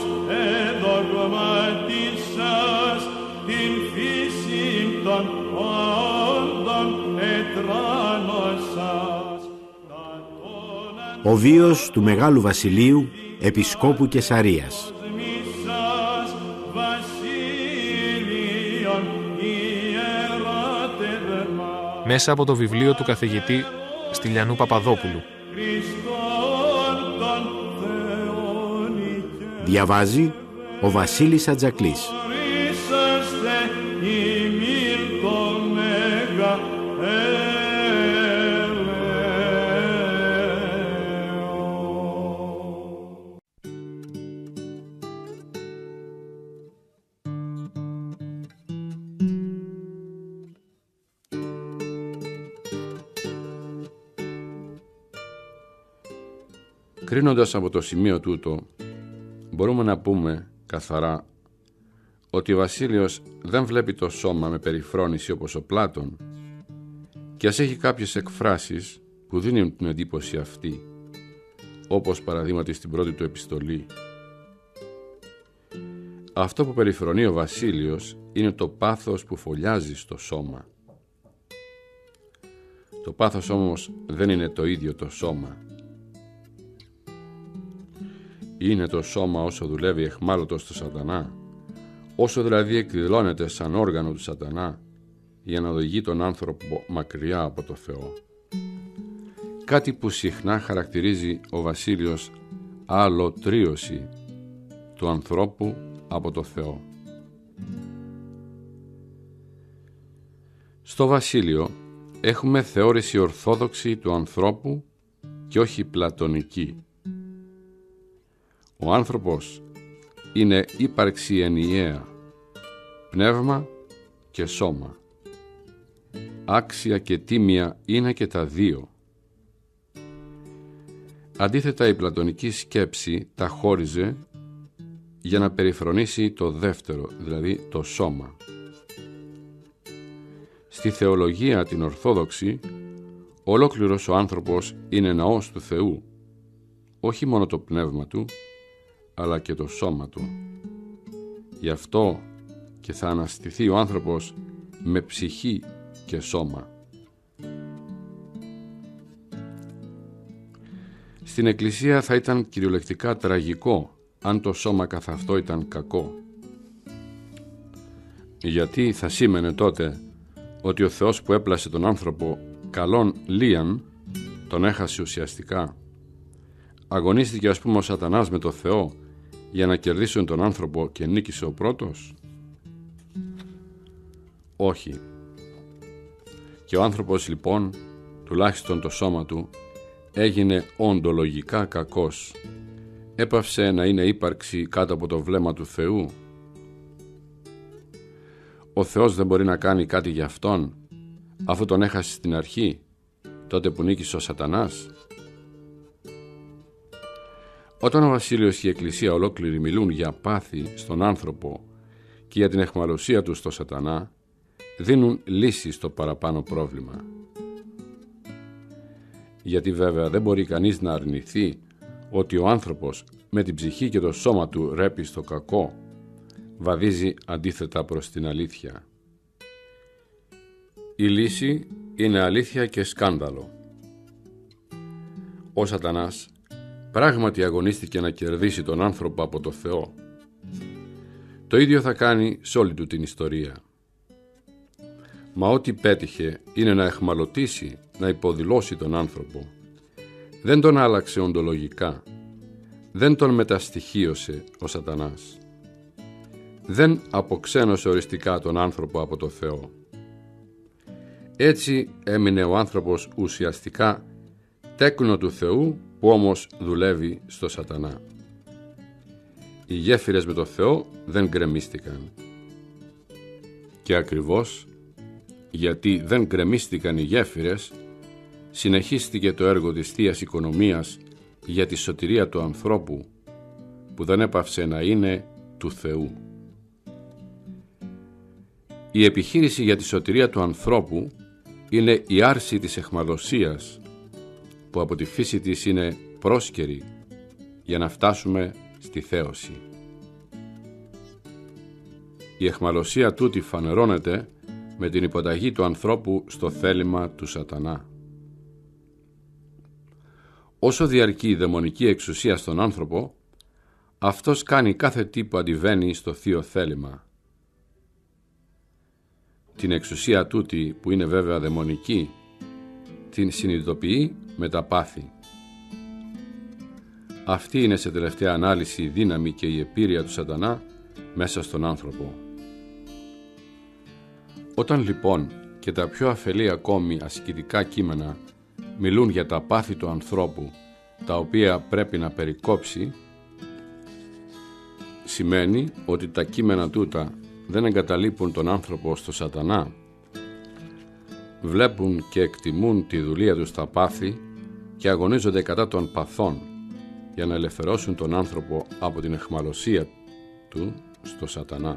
εδογματίσας την φύση των όντων ετράνωσας. Ο βίος του Μεγάλου Βασιλείου, Επισκόπου Κεσαρίας. Μέσα από το βιβλίο του καθηγητή Στυλιανού Παπαδόπουλου. Διαβάζει ο Βασίλης Ατζακλής. Κρίνοντας από το σημείο τούτο, μπορούμε να πούμε καθαρά ότι ο Βασίλειος δεν βλέπει το σώμα με περιφρόνηση όπως ο Πλάτων, και ας έχει κάποιες εκφράσεις που δίνουν την εντύπωση αυτή, όπως παραδείγματι στην πρώτη του επιστολή. Αυτό που περιφρονεί ο Βασίλειος είναι το πάθος που φωλιάζει στο σώμα. Το πάθος όμως δεν είναι το ίδιο το σώμα. Είναι το σώμα όσο δουλεύει εχμάλωτο στο σατανά, όσο δηλαδή εκδηλώνεται σαν όργανο του σατανά για να οδηγεί τον άνθρωπο μακριά από το Θεό. Κάτι που συχνά χαρακτηρίζει ο Βασίλειος αλωτρίωση του ανθρώπου από το Θεό. Στο Βασίλειο έχουμε θεώρηση ορθόδοξη του ανθρώπου και όχι πλατωνική. Ο άνθρωπος είναι ύπαρξη ενιαία, πνεύμα και σώμα. Άξια και τίμια είναι και τα δύο. Αντίθετα, η πλατωνική σκέψη τα χώριζε για να περιφρονήσει το δεύτερο, δηλαδή το σώμα. Στη θεολογία την ορθόδοξη, ολόκληρος ο άνθρωπος είναι ναός του Θεού, όχι μόνο το πνεύμα του, αλλά και το σώμα του. Γι' αυτό και θα αναστηθεί ο άνθρωπος με ψυχή και σώμα. Στην Εκκλησία θα ήταν κυριολεκτικά τραγικό αν το σώμα καθ' αυτό ήταν κακό. Γιατί θα σήμαινε τότε ότι ο Θεός που έπλασε τον άνθρωπο καλόν λίαν τον έχασε ουσιαστικά. Αγωνίστηκε ας πούμε ο σατανάς με το Θεό για να κερδίσουν τον άνθρωπο και νίκησε ο πρώτος? Όχι. Και ο άνθρωπος λοιπόν, τουλάχιστον το σώμα του, έγινε οντολογικά κακός. Έπαυσε να είναι ύπαρξη κάτω από το βλέμμα του Θεού. Ο Θεός δεν μπορεί να κάνει κάτι για αυτόν, αφού τον έχασε στην αρχή, τότε που νίκησε ο σατανάς. Όταν ο Βασίλειος και η Εκκλησία ολόκληρη μιλούν για πάθη στον άνθρωπο και για την αιχμαλωσία του στο σατανά, δίνουν λύση στο παραπάνω πρόβλημα. Γιατί βέβαια δεν μπορεί κανείς να αρνηθεί ότι ο άνθρωπος με την ψυχή και το σώμα του ρέπει στο κακό, βαδίζει αντίθετα προς την αλήθεια. Η λύση είναι αλήθεια και σκάνδαλο. Ο σατανάς πράγματι αγωνίστηκε να κερδίσει τον άνθρωπο από το Θεό. Το ίδιο θα κάνει σε όλη του την ιστορία. Μα ό,τι πέτυχε είναι να αιχμαλωτήσει, να υποδηλώσει τον άνθρωπο. Δεν τον άλλαξε οντολογικά. Δεν τον μεταστοιχίωσε ο σατανάς. Δεν αποξένωσε οριστικά τον άνθρωπο από το Θεό. Έτσι έμεινε ο άνθρωπος ουσιαστικά τέκνο του Θεού που όμως δουλεύει στο σατανά. Οι γέφυρες με το Θεό δεν γκρεμίστηκαν. Και ακριβώς γιατί δεν γκρεμίστηκαν οι γέφυρες, συνεχίστηκε το έργο της Θείας Οικονομίας για τη σωτηρία του ανθρώπου, που δεν έπαυσε να είναι του Θεού. Η επιχείρηση για τη σωτηρία του ανθρώπου είναι η άρση της αιχμαλωσίας, που από τη φύση της είναι πρόσκαιρη για να φτάσουμε στη θέωση. Η αιχμαλωσία τούτη φανερώνεται με την υποταγή του ανθρώπου στο θέλημα του σατανά. Όσο διαρκεί η δαιμονική εξουσία στον άνθρωπο, αυτός κάνει κάθε τι που αντιβαίνει στο θείο θέλημα. Την εξουσία τούτη, που είναι βέβαια δαιμονική, την συνειδητοποιεί με τα πάθη. Αυτή είναι σε τελευταία ανάλυση η δύναμη και η επίρρεια του σατανά μέσα στον άνθρωπο. Όταν λοιπόν και τα πιο αφελή ακόμη ασκητικά κείμενα μιλούν για τα πάθη του ανθρώπου, τα οποία πρέπει να περικόψει, σημαίνει ότι τα κείμενα τούτα δεν εγκαταλείπουν τον άνθρωπο στο σατανά. Βλέπουν και εκτιμούν τη δουλεία του στα πάθη και αγωνίζονται κατά των παθών, για να ελευθερώσουν τον άνθρωπο από την αιχμαλωσία του στο σατανά.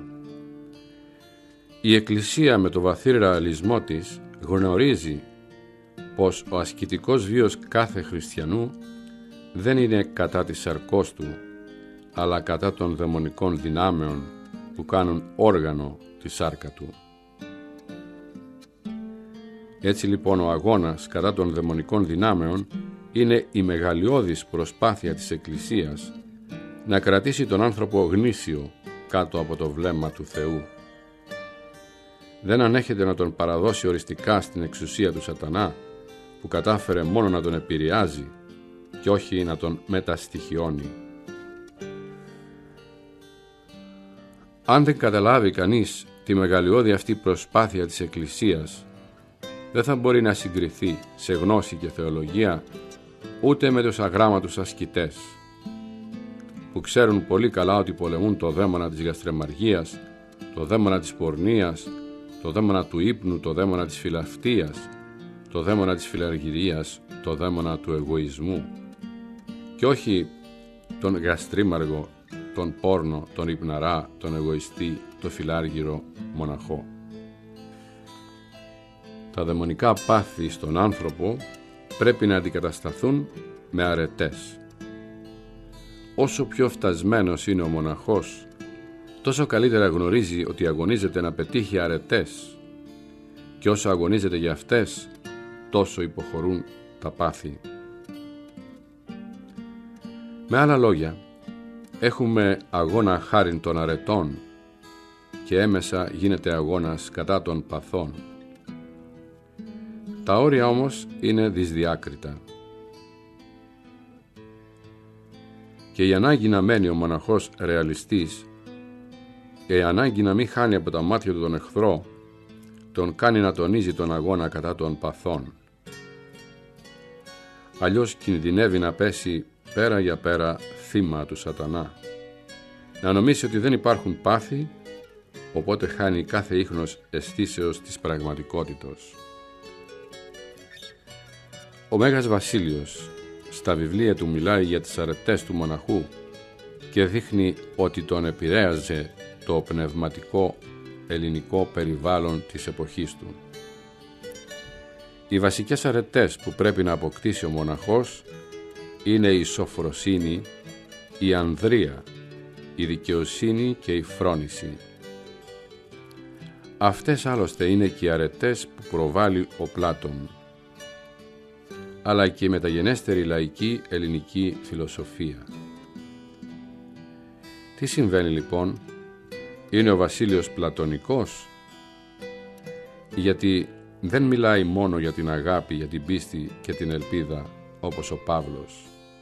Η Εκκλησία με το βαθύ ρεαλισμό της γνωρίζει πως ο ασκητικός βίος κάθε χριστιανού δεν είναι κατά της σαρκός του, αλλά κατά των δαιμονικών δυνάμεων που κάνουν όργανο τη σάρκα του. Έτσι λοιπόν ο αγώνας κατά των δαιμονικών δυνάμεων είναι η μεγαλειώδης προσπάθεια της Εκκλησίας να κρατήσει τον άνθρωπο γνήσιο κάτω από το βλέμμα του Θεού. Δεν ανέχεται να τον παραδώσει οριστικά στην εξουσία του σατανά, που κατάφερε μόνο να τον επηρεάζει και όχι να τον μεταστοιχιώνει. Αν δεν καταλάβει κανείς τη μεγαλειώδη αυτή προσπάθεια της Εκκλησίας, δεν θα μπορεί να συγκριθεί σε γνώση και θεολογία ούτε με τους αγράμματους ασκητές, που ξέρουν πολύ καλά ότι πολεμούν το δαίμονα της γαστρεμαργίας, το δαίμονα της πορνείας, το δαίμονα του ύπνου, το δαίμονα της φιλαυτίας, το δαίμονα της φιλαργυρίας, το δαίμονα του εγωισμού, και όχι τον γαστρίμαργο, τον πόρνο, τον υπναρά, τον εγωιστή, το φιλάργυρο μοναχό. Τα δαιμονικά πάθη στον άνθρωπο πρέπει να αντικατασταθούν με αρετές. Όσο πιο φτασμένος είναι ο μοναχός, τόσο καλύτερα γνωρίζει ότι αγωνίζεται να πετύχει αρετές, και όσο αγωνίζεται για αυτές, τόσο υποχωρούν τα πάθη. Με άλλα λόγια, έχουμε αγώνα χάριν των αρετών και έμεσα γίνεται αγώνας κατά των παθών. Τα όρια όμως είναι δυσδιάκριτα. Και η ανάγκη να μένει ο μοναχός ρεαλιστής και η ανάγκη να μην χάνει από τα μάτια του τον εχθρό τον κάνει να τονίζει τον αγώνα κατά των παθών. Αλλιώς κινδυνεύει να πέσει πέρα για πέρα θύμα του σατανά, να νομίσει ότι δεν υπάρχουν πάθη, οπότε χάνει κάθε ίχνος αισθήσεως της πραγματικότητος. Ο Μέγας Βασίλειος στα βιβλία του μιλάει για τις αρετές του μοναχού και δείχνει ότι τον επηρέαζε το πνευματικό ελληνικό περιβάλλον της εποχής του. Οι βασικές αρετές που πρέπει να αποκτήσει ο μοναχός είναι η σοφροσύνη, η ανδρεία, η δικαιοσύνη και η φρόνηση. Αυτές άλλωστε είναι και οι αρετές που προβάλλει ο Πλάτων, αλλά και η μεταγενέστερη λαϊκή ελληνική φιλοσοφία. Τι συμβαίνει λοιπόν? Είναι ο Βασίλειος πλατωνικός? Γιατί δεν μιλάει μόνο για την αγάπη, για την πίστη και την ελπίδα όπως ο Παύλος.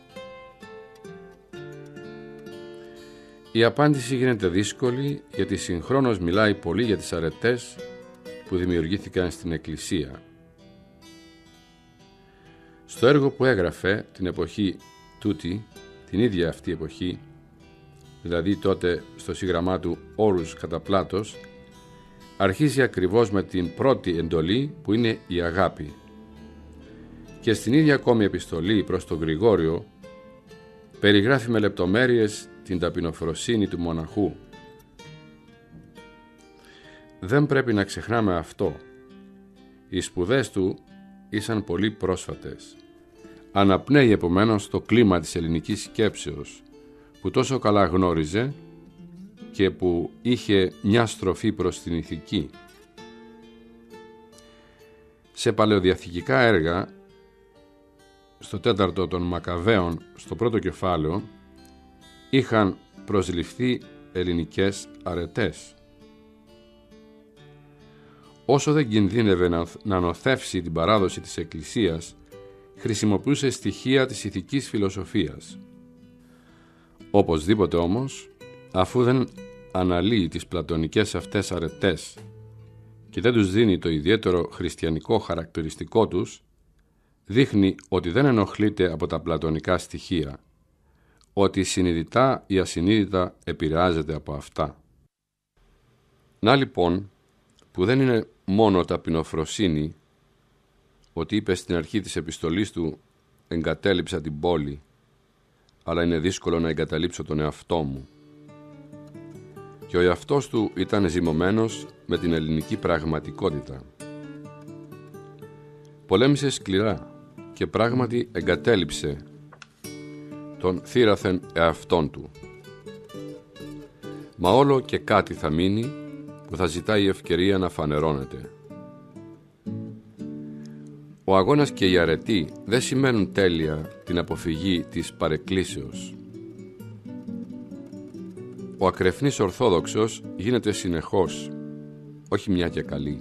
Η απάντηση γίνεται δύσκολη, γιατί συγχρόνως μιλάει πολύ για τις αρετές που δημιουργήθηκαν στην Εκκλησία. Στο έργο που έγραφε την εποχή τούτη, την ίδια αυτή εποχή, δηλαδή τότε στο σύγγραμμά του Όρους κατά Πλάτος, αρχίζει ακριβώς με την πρώτη εντολή που είναι η αγάπη. Και στην ίδια ακόμη επιστολή προς τον Γρηγόριο περιγράφει με λεπτομέρειες την ταπεινοφροσύνη του μοναχού. Δεν πρέπει να ξεχνάμε αυτό. Οι σπουδές του ήσαν πολύ πρόσφατες. Αναπνέει επομένως το κλίμα της ελληνικής σκέψεως, που τόσο καλά γνώριζε και που είχε μια στροφή προς την ηθική. Σε παλαιοδιαθηκικά έργα, στο τέταρτο των Μακαβαίων, στο πρώτο κεφάλαιο, είχαν προσληφθεί ελληνικές αρετές. Όσο δεν κινδύνευε να νοθεύσει την παράδοση της Εκκλησίας, χρησιμοποιούσε στοιχεία της ηθικής φιλοσοφίας. Οπωσδήποτε όμως, αφού δεν αναλύει τις πλατωνικές αυτές αρετές και δεν τους δίνει το ιδιαίτερο χριστιανικό χαρακτηριστικό τους, δείχνει ότι δεν ενοχλείται από τα πλατωνικά στοιχεία, ότι συνειδητά ή ασυνείδητα επηρεάζεται από αυτά. Να λοιπόν, που δεν είναι μόνο ταπεινοφροσύνη, ότι είπε στην αρχή της επιστολής του «εγκατέλειψα την πόλη», αλλά είναι δύσκολο να εγκαταλείψω τον εαυτό μου. Και ο εαυτός του ήταν ζυμωμένος με την ελληνική πραγματικότητα. Πολέμησε σκληρά και πράγματι εγκατέλειψε τον θύραθεν εαυτόν του. Μα όλο και κάτι θα μείνει που θα ζητάει η ευκαιρία να φανερώνεται. Ο αγώνας και η αρετή δεν σημαίνουν τέλεια την αποφυγή της παρεκκλήσεως. Ο ακρεφνής Ορθόδοξος γίνεται συνεχώς, όχι μια και καλή.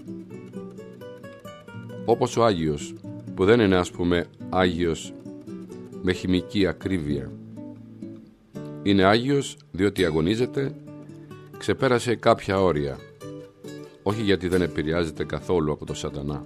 Όπως ο Άγιος, που δεν είναι ας πούμε Άγιος με χημική ακρίβεια. Είναι Άγιος διότι αγωνίζεται, ξεπέρασε κάποια όρια, όχι γιατί δεν επηρεάζεται καθόλου από το σατανά.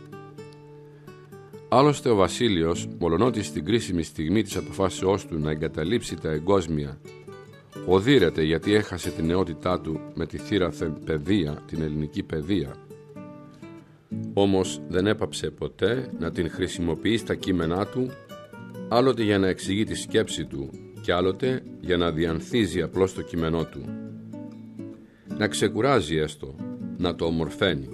Άλλωστε ο Βασίλειος, μολονότι στην κρίσιμη στιγμή της αποφάσεώς του να εγκαταλείψει τα εγκόσμια, οδύρεται γιατί έχασε την νεότητά του με τη θύραθεν παιδεία, την ελληνική παιδεία. Όμως δεν έπαψε ποτέ να την χρησιμοποιεί στα κείμενά του, άλλοτε για να εξηγεί τη σκέψη του και άλλοτε για να διανθίζει απλώς το κείμενό του. Να ξεκουράζει έστω, να το ομορφαίνει.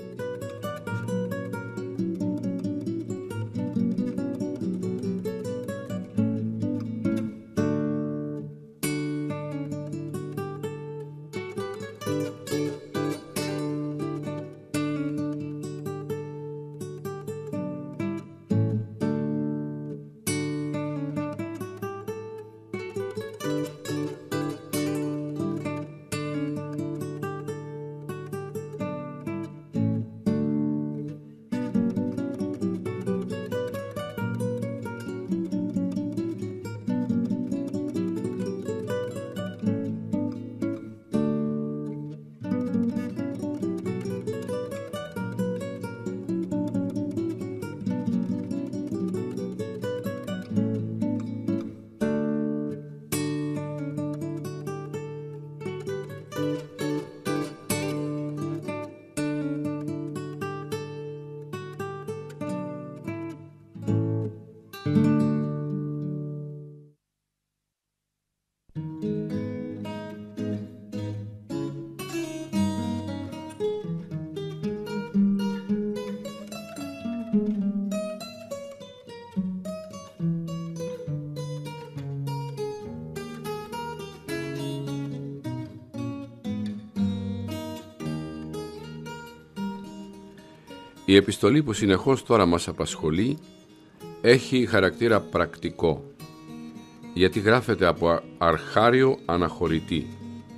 Η επιστολή που συνεχώς τώρα μας απασχολεί έχει χαρακτήρα πρακτικό, γιατί γράφεται από αρχάριο αναχωρητή.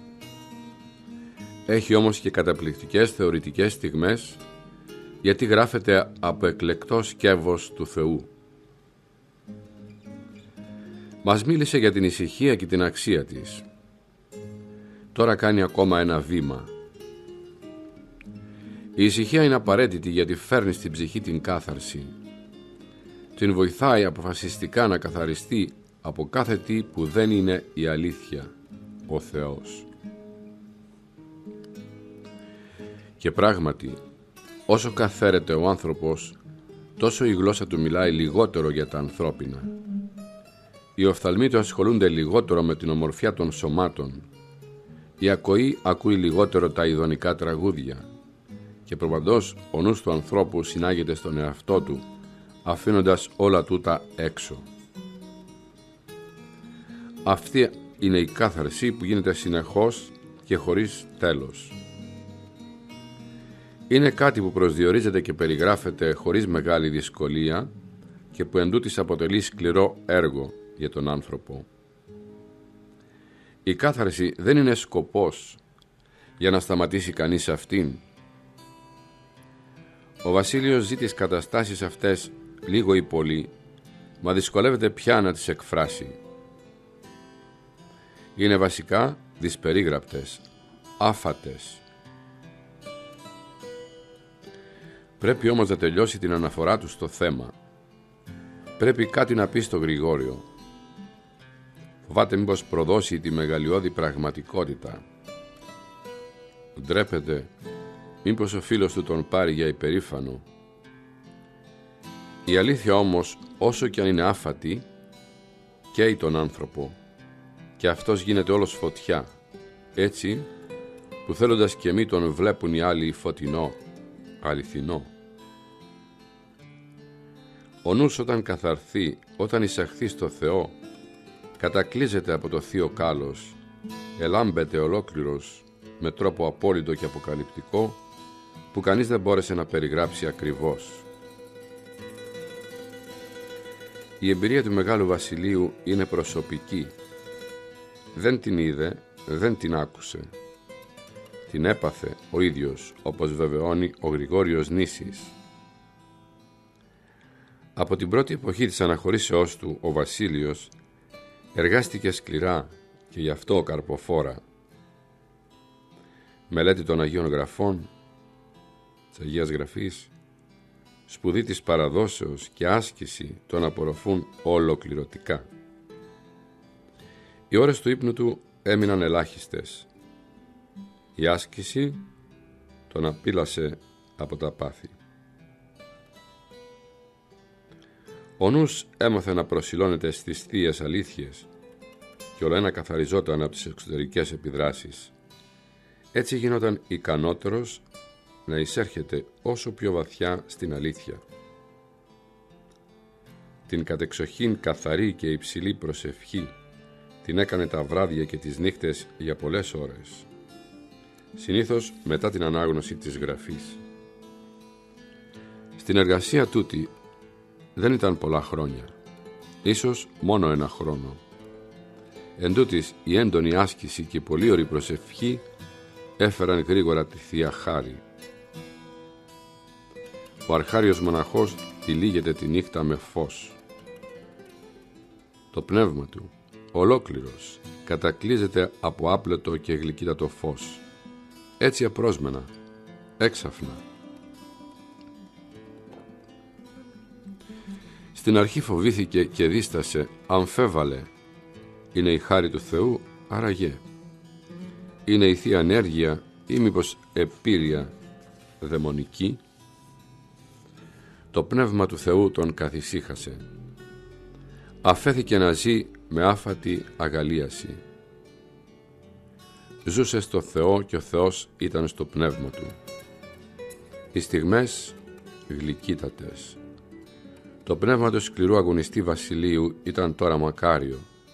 Έχει όμως και καταπληκτικές θεωρητικές στιγμές, γιατί γράφεται από εκλεκτό σκεύος του Θεού. Μας μίλησε για την ησυχία και την αξία της. Τώρα κάνει ακόμα ένα βήμα. Η ησυχία είναι απαραίτητη γιατί φέρνει στην ψυχή την κάθαρση. Την βοηθάει αποφασιστικά να καθαριστεί από κάθε τι που δεν είναι η αλήθεια, ο Θεός. Και πράγματι, όσο καθαίρεται ο άνθρωπος, τόσο η γλώσσα του μιλάει λιγότερο για τα ανθρώπινα. Οι οφθαλμοί του ασχολούνται λιγότερο με την ομορφιά των σωμάτων. Η ακοή ακούει λιγότερο τα ειδονικά τραγούδια. Και προπαντός ο νους του ανθρώπου συνάγεται στον εαυτό του, αφήνοντας όλα τούτα έξω. Αυτή είναι η κάθαρση που γίνεται συνεχώς και χωρίς τέλος. Είναι κάτι που προσδιορίζεται και περιγράφεται χωρίς μεγάλη δυσκολία και που εντούτοις αποτελεί σκληρό έργο για τον άνθρωπο. Η κάθαρση δεν είναι σκοπός για να σταματήσει κανείς αυτήν. Ο Βασίλειος ζει τις καταστάσεις αυτές λίγο ή πολύ, μα δυσκολεύεται πια να τις εκφράσει. Είναι βασικά δυσπερίγραπτες, άφατες. Πρέπει όμως να τελειώσει την αναφορά του στο θέμα. Πρέπει κάτι να πει στο Γρηγόριο. Φοβάται μήπως προδώσει τη μεγαλειώδη πραγματικότητα. Ντρέπεται μήπως ο φίλος του τον πάρει για υπερήφανο. Η αλήθεια όμως, όσο και αν είναι άφατη καίει τον άνθρωπο και αυτός γίνεται όλος φωτιά, έτσι που θέλοντας και μη τον βλέπουν οι άλλοι φωτεινό, αληθινό. Ο νους όταν καθαρθεί, όταν εισαχθεί στο Θεό, κατακλείζεται από το θείο κάλος, ελάμπεται ολόκληρος με τρόπο απόλυτο και αποκαλυπτικό που κανείς δεν μπόρεσε να περιγράψει ακριβώς. Η εμπειρία του Μεγάλου Βασιλείου είναι προσωπική. Δεν την είδε, δεν την άκουσε. Την έπαθε ο ίδιος, όπως βεβαιώνει ο Γρηγόριος Νήσης. Από την πρώτη εποχή της αναχωρήσεώς του, ο Βασίλειος εργάστηκε σκληρά και γι' αυτό καρποφόρα. Μελέτη των Αγίων Γραφών, της Αγίας Γραφής, σπουδή της παραδόσεως και άσκηση τον απορροφούν ολοκληρωτικά. Οι ώρες του ύπνου του έμειναν ελάχιστες. Η άσκηση τον απείλασε από τα πάθη. Ο νους έμαθε να προσιλώνεται στις θείες αλήθειες και όλο ένα καθαριζόταν από τις εξωτερικές επιδράσεις. Έτσι γινόταν ικανότερος να εισέρχεται όσο πιο βαθιά στην αλήθεια. Την κατεξοχήν καθαρή και υψηλή προσευχή την έκανε τα βράδια και τις νύχτες για πολλές ώρες, συνήθως μετά την ανάγνωση της Γραφής. Στην εργασία τούτη δεν ήταν πολλά χρόνια, ίσως μόνο ένα χρόνο. Εν τούτοις, η έντονη άσκηση και η πολύ ωρη προσευχή έφεραν γρήγορα τη Θεία Χάρη. Ο αρχάριος μοναχός τυλίγεται τη νύχτα με φως. Το πνεύμα του, ολόκληρος, κατακλείζεται από άπλετο και γλυκύτατο φως. Έτσι απρόσμενα, έξαφνα. Στην αρχή φοβήθηκε και δίστασε, αμφέβαλε. Είναι η χάρη του Θεού, άραγε. Είναι η Θεία Ενέργεια ή μήπως επίρρεια δαιμονική? Το πνεύμα του Θεού τον καθησύχασε. Αφέθηκε να ζει με άφατη αγαλίαση. Ζούσε στο Θεό και ο Θεός ήταν στο πνεύμα του. Οι στιγμές γλυκύτατες. Το πνεύμα του σκληρού αγωνιστή Βασιλείου ήταν τώρα μακάριο.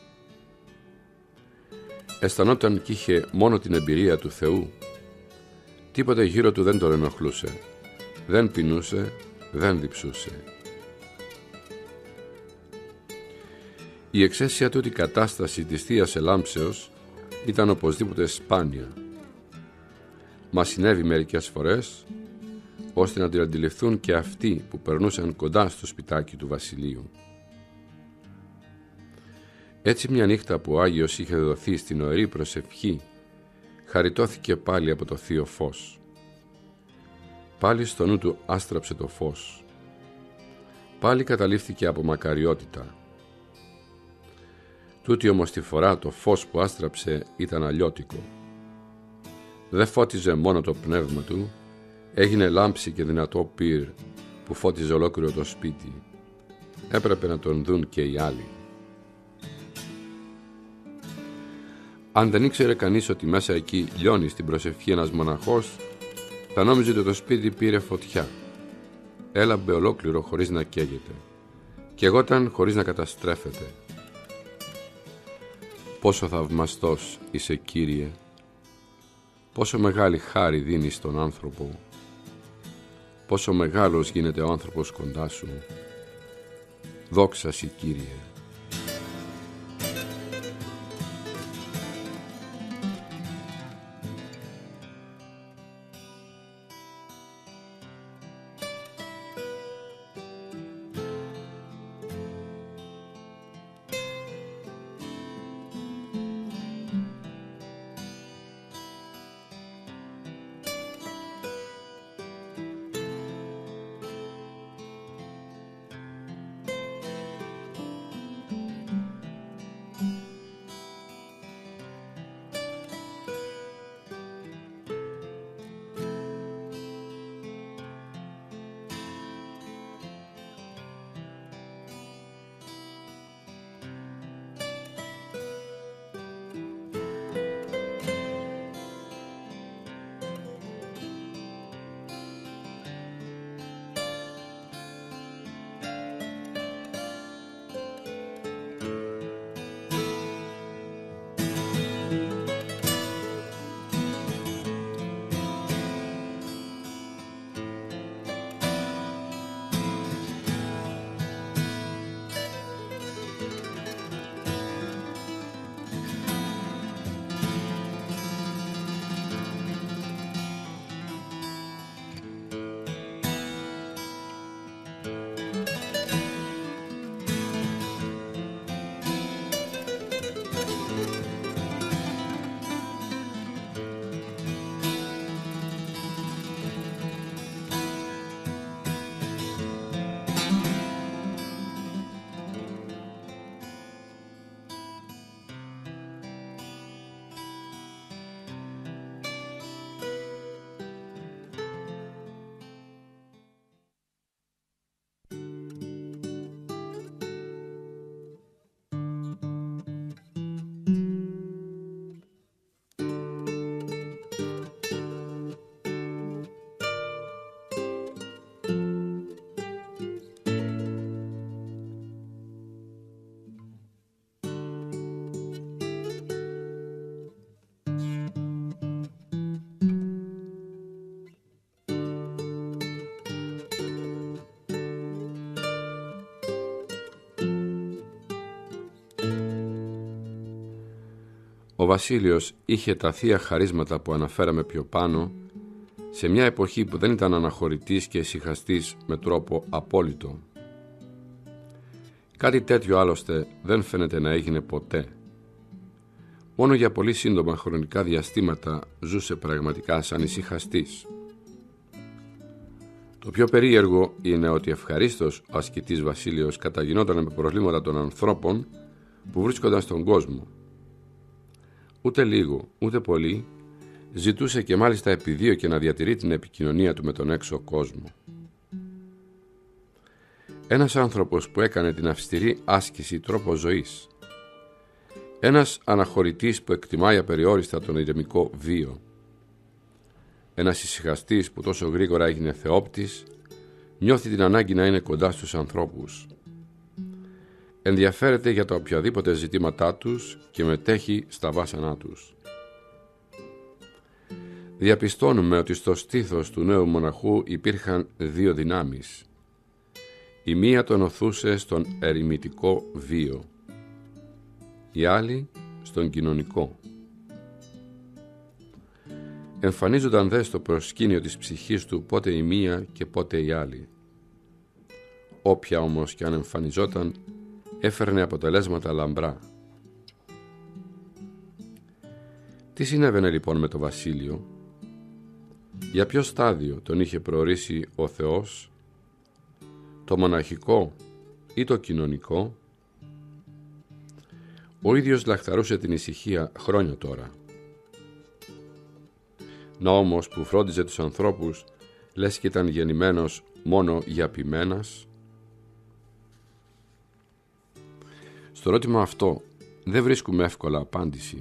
Αισθανόταν κι είχε μόνο την εμπειρία του Θεού. Τίποτε γύρω του δεν τον ενοχλούσε. Δεν πεινούσε, δεν διψούσε. Η εξαίσια τούτη κατάσταση της Θείας Ελάμψεως ήταν οπωσδήποτε σπάνια. Μα συνέβη μερικές φορές, ώστε να την αντιληφθούν και αυτοί που περνούσαν κοντά στο σπιτάκι του Βασιλείου. Έτσι μια νύχτα που ο Άγιος είχε δοθεί στην οερή προσευχή, χαριτώθηκε πάλι από το θείο φως. Πάλι στο νου του άστραψε το φως. Πάλι καταλήφθηκε από μακαριότητα. Τούτη όμως τη φορά το φως που άστραψε ήταν αλλιώτικο. Δεν φώτιζε μόνο το πνεύμα του, έγινε λάμψη και δυνατό πυρ που φώτιζε ολόκληρο το σπίτι. Έπρεπε να τον δουν και οι άλλοι. Αν δεν ήξερε κανείς ότι μέσα εκεί λιώνει στην προσευχή ένας μοναχός, θα νόμιζε ότι το σπίτι πήρε φωτιά. Έλαμπε ολόκληρο χωρίς να καίγεται. Καιγόταν χωρίς να καταστρέφεται. Πόσο θαυμαστός είσαι, Κύριε! Πόσο μεγάλη χάρη δίνεις στον άνθρωπο! Πόσο μεγάλος γίνεται ο άνθρωπος κοντά σου! Δόξα σοι, Κύριε! Ο Βασίλειος είχε τα θεία χαρίσματα που αναφέραμε πιο πάνω σε μια εποχή που δεν ήταν αναχωρητής και ησυχαστής με τρόπο απόλυτο. Κάτι τέτοιο άλλωστε δεν φαίνεται να έγινε ποτέ. Μόνο για πολύ σύντομα χρονικά διαστήματα ζούσε πραγματικά σαν ησυχαστής. Το πιο περίεργο είναι ότι ευχαρίστως ο ασκητής Βασίλειος καταγινόταν με προβλήματα των ανθρώπων που βρίσκονταν στον κόσμο. Ούτε λίγο, ούτε πολύ, ζητούσε και μάλιστα επιδίωκε να διατηρεί την επικοινωνία του με τον έξω κόσμο. Ένας άνθρωπος που έκανε την αυστηρή άσκηση τρόπο ζωής. Ένας αναχωρητής που εκτιμάει απεριόριστα τον ηρεμικό βίο. Ένας ησυχαστής που τόσο γρήγορα έγινε θεόπτης, νιώθει την ανάγκη να είναι κοντά στους ανθρώπους. Ενδιαφέρεται για τα οποιαδήποτε ζητήματά τους και μετέχει στα βάσανά τους. Διαπιστώνουμε ότι στο στήθος του νέου μοναχού υπήρχαν δύο δυνάμεις. Η μία τον οθούσε στον ερημητικό βίο, η άλλη στον κοινωνικό. Εμφανίζονταν δε στο προσκήνιο της ψυχής του πότε η μία και πότε η άλλη. Όποια όμως και αν εμφανιζόταν, έφερνε αποτελέσματα λαμπρά. Τι συνέβαινε λοιπόν με το Βασίλειο? Για ποιο στάδιο τον είχε προορίσει ο Θεός? Το μοναχικό ή το κοινωνικό? Ο ίδιος λαχταρούσε την ησυχία χρόνια τώρα. Να όμως που φρόντιζε τους ανθρώπους, λες και ήταν γεννημένος μόνο για ποιμένας. Στο ερώτημα αυτό δεν βρίσκουμε εύκολα απάντηση.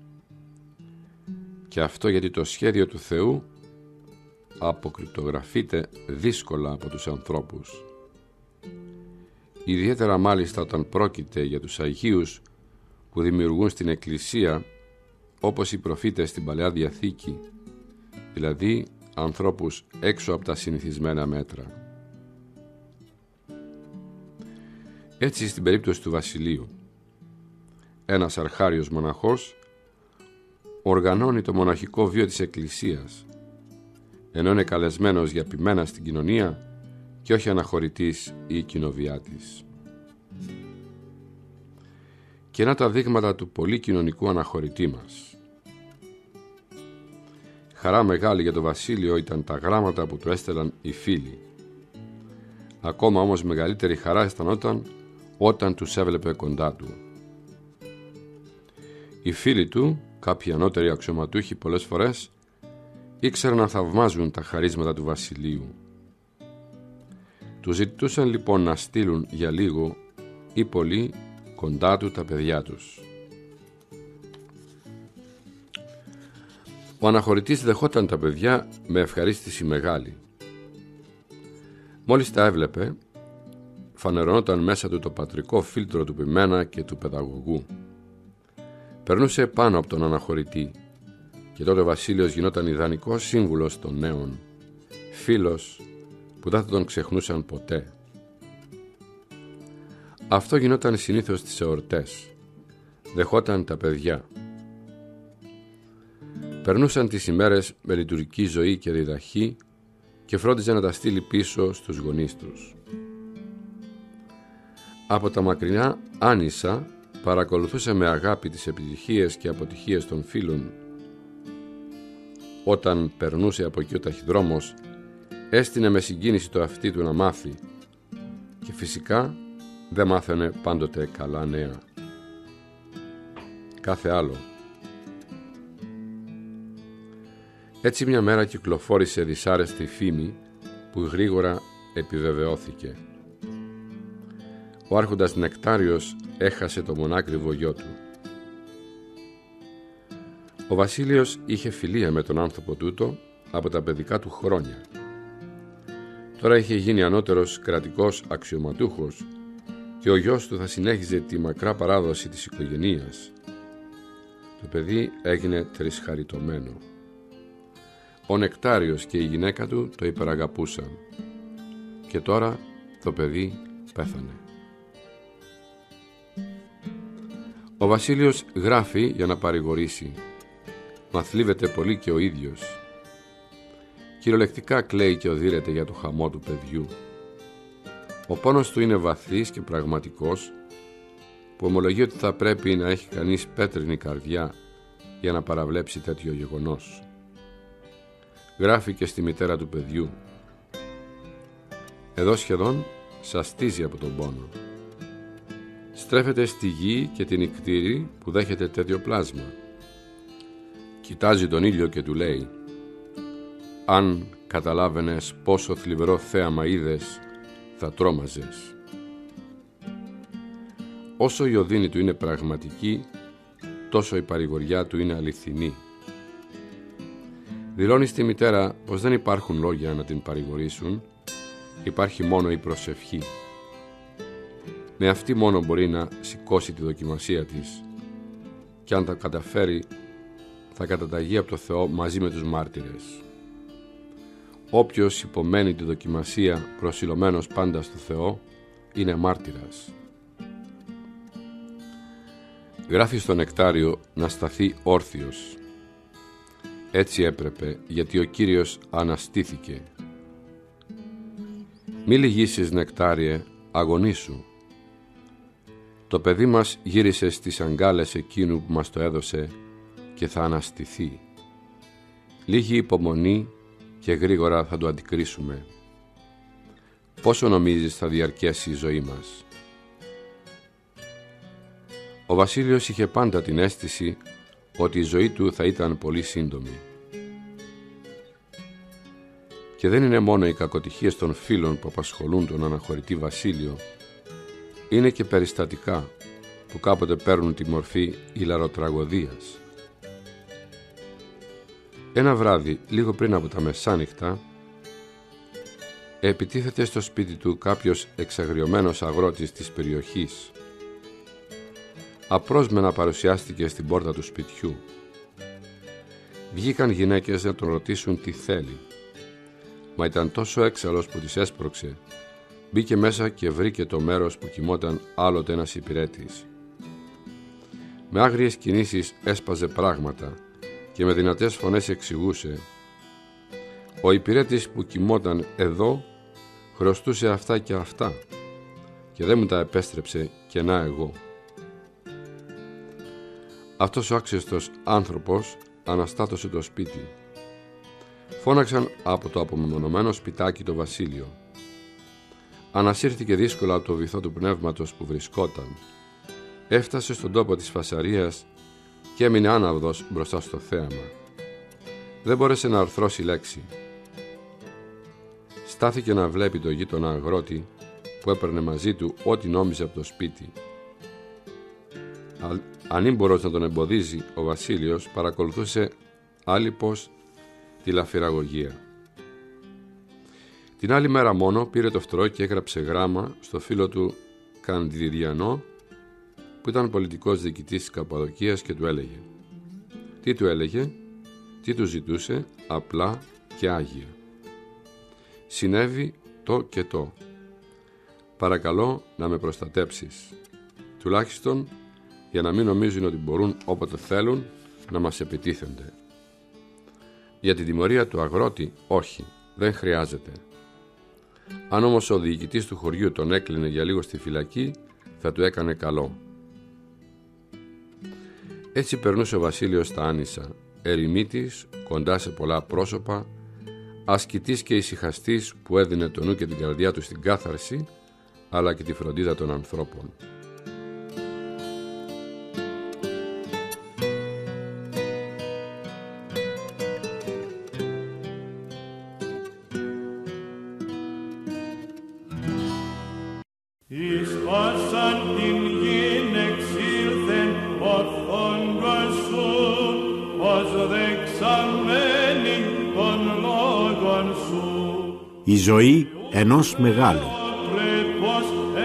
Και αυτό γιατί το σχέδιο του Θεού αποκρυπτογραφείται δύσκολα από τους ανθρώπους. Ιδιαίτερα μάλιστα όταν πρόκειται για τους Αγίους που δημιουργούν στην Εκκλησία, όπως οι προφήτες στην Παλαιά Διαθήκη, δηλαδή ανθρώπους έξω από τα συνηθισμένα μέτρα. Έτσι στην περίπτωση του Βασιλείου, ένας αρχάριος μοναχός οργανώνει το μοναχικό βίο της Εκκλησίας, ενώ είναι καλεσμένος για ποιμένα στην κοινωνία και όχι αναχωρητής ή κοινοβιάτης. Και να τα δείγματα του πολύ κοινωνικού αναχωρητή μας. Χαρά μεγάλη για το Βασίλειο ήταν τα γράμματα που του έστελαν οι φίλοι. Ακόμα όμως μεγαλύτερη χαρά αισθανόταν όταν τους έβλεπε κοντά του. Οι φίλοι του, κάποιοι ανώτεροι αξιωματούχοι πολλές φορές, ήξεραν να θαυμάζουν τα χαρίσματα του Βασιλείου. Του ζητούσαν λοιπόν να στείλουν για λίγο ή πολύ κοντά του τα παιδιά τους. Ο αναχωρητής δεχόταν τα παιδιά με ευχαρίστηση μεγάλη. Μόλις τα έβλεπε, φανερωνόταν μέσα του το πατρικό φίλτρο του ποιμένα και του παιδαγωγού. Περνούσε πάνω από τον αναχωρητή και τότε ο Βασίλειος γινόταν ιδανικός σύμβουλος των νέων, φίλος που δεν θα τον ξεχνούσαν ποτέ. Αυτό γινόταν συνήθως στις εορτές. Δεχόταν τα παιδιά. Περνούσαν τις ημέρες με λειτουργική ζωή και διδαχή και φρόντιζε να τα στείλει πίσω στους γονείς τους. Από τα μακρινά άνισα παρακολουθούσε με αγάπη τις επιτυχίες και αποτυχίες των φίλων. Όταν περνούσε από εκεί ο ταχυδρόμος, έστεινε με συγκίνηση το αυτί του να μάθει και φυσικά δεν μάθαινε πάντοτε καλά νέα. Κάθε άλλο. Έτσι μια μέρα κυκλοφόρησε δυσάρεστη φήμη που γρήγορα επιβεβαιώθηκε. Ο άρχοντας Νεκτάριος έχασε το μονάκριβο γιο του. Ο Βασίλειος είχε φιλία με τον άνθρωπο τούτο από τα παιδικά του χρόνια. Τώρα είχε γίνει ανώτερος κρατικός αξιωματούχος και ο γιος του θα συνέχιζε τη μακρά παράδοση της οικογενείας. Το παιδί έγινε τρισχαριτωμένο. Ο Νεκτάριος και η γυναίκα του το υπεραγαπούσαν και τώρα το παιδί πέθανε. Ο Βασίλειος γράφει για να παρηγορήσει, μα θλίβεται πολύ και ο ίδιος. Κυριολεκτικά κλαίει και οδύρεται για το χαμό του παιδιού. Ο πόνος του είναι βαθύς και πραγματικός, που ομολογεί ότι θα πρέπει να έχει κανείς πέτρινη καρδιά για να παραβλέψει τέτοιο γεγονός. Γράφει και στη μητέρα του παιδιού: εδώ σχεδόν σαστίζει από τον πόνο. Στρέφεται στη γη και την ικτήρη που δέχεται τέτοιο πλάσμα. Κοιτάζει τον ήλιο και του λέει: αν καταλάβαινες πόσο θλιβερό θέαμα είδες, θα τρόμαζες. Όσο η οδύνη του είναι πραγματική, τόσο η παρηγοριά του είναι αληθινή. Δηλώνει στη μητέρα πως δεν υπάρχουν λόγια να την παρηγορήσουν, υπάρχει μόνο η προσευχή. Με αυτή μόνο μπορεί να σηκώσει τη δοκιμασία της, και αν τα καταφέρει θα καταταγεί από το Θεό μαζί με τους μάρτυρες. Όποιος υπομένει τη δοκιμασία προσιλωμένος πάντα στο Θεό είναι μάρτυρας. Γράφει στο Νεκτάριο να σταθεί όρθιος. Έτσι έπρεπε, γιατί ο Κύριος αναστήθηκε. Μη λυγίσεις, Νεκτάριε, αγωνίσου. Το παιδί μας γύρισε στις αγκάλες εκείνου που μας το έδωσε και θα αναστηθεί. Λίγη υπομονή και γρήγορα θα το αντικρίσουμε. Πόσο νομίζεις θα διαρκέσει η ζωή μας? Ο Βασίλειος είχε πάντα την αίσθηση ότι η ζωή του θα ήταν πολύ σύντομη. Και δεν είναι μόνο οι κακοτυχίες των φίλων που απασχολούν τον αναχωρητή Βασίλειο, είναι και περιστατικά που κάποτε παίρνουν τη μορφή ηλαροτραγωδίας. Ένα βράδυ, λίγο πριν από τα μεσάνυχτα, επιτίθεται στο σπίτι του κάποιος εξαγριωμένος αγρότης της περιοχής. Απρόσμενα παρουσιάστηκε στην πόρτα του σπιτιού. Βγήκαν γυναίκες να τον ρωτήσουν τι θέλει, μα ήταν τόσο έξαλλος που τις έσπρωξε. Μπήκε μέσα και βρήκε το μέρος που κοιμόταν άλλοτε ένας υπηρέτης. Με άγριες κινήσεις έσπαζε πράγματα και με δυνατές φωνές εξηγούσε: ο υπηρέτης που κοιμόταν εδώ χρωστούσε αυτά και αυτά και δεν μου τα επέστρεψε και να εγώ. Αυτός ο άξιωστος άνθρωπος αναστάτωσε το σπίτι. Φώναξαν από το απομονωμένο σπιτάκι το Βασίλειο. Ανασύρθηκε δύσκολα από το βυθό του πνεύματος που βρισκόταν. Έφτασε στον τόπο της φασαρίας και έμεινε άναυδος μπροστά στο θέαμα. Δεν μπόρεσε να αρθρώσει λέξη. Στάθηκε να βλέπει το γείτονα αγρότη που έπαιρνε μαζί του ό,τι νόμιζε από το σπίτι. Ανήμπορος να τον εμποδίζει, ο Βασίλειος παρακολουθούσε άλιπος τη λαφυραγωγία. Την άλλη μέρα μόνο πήρε το φτερό και έγραψε γράμμα στο φίλο του Κανδιδιανό, που ήταν πολιτικός διοικητής της Καπαδοκίας, και του έλεγε. Τι του έλεγε, τι του ζητούσε, απλά και άγια. Συνέβη το και το. Παρακαλώ να με προστατέψεις, τουλάχιστον για να μην νομίζουν ότι μπορούν όποτε θέλουν να μας επιτίθενται. Για την τιμωρία του αγρότη, όχι, δεν χρειάζεται. Αν όμως ο διοικητής του χωριού τον έκλεινε για λίγο στη φυλακή, θα του έκανε καλό. Έτσι περνούσε ο Βασίλειος στα Άνισσα, ερημίτης, κοντά σε πολλά πρόσωπα, ασκητής και ησυχαστής που έδινε το νου και την καρδιά του στην κάθαρση, αλλά και τη φροντίδα των ανθρώπων. Εις όσαν την γην εξήλθεν ορθόγκος σου, ως δεξαμένη των λόγων σου. Η ζωή ενός μεγάλου. Πρέπος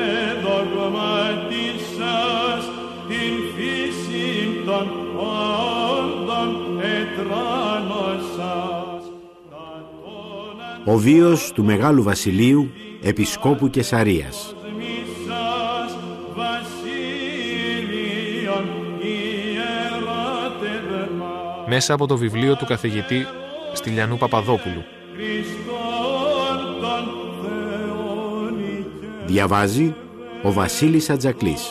εδογματίσας την φύση των όντων ετράνωσας. Ο βίος του Μεγάλου Βασιλείου, Επισκόπου Κεσαρίας. Βασίλειον μέσα από το βιβλίο του καθηγητή Στυλιανού Παπαδόπουλου. Διαβάζει ο Βασίλης Ατζακλής.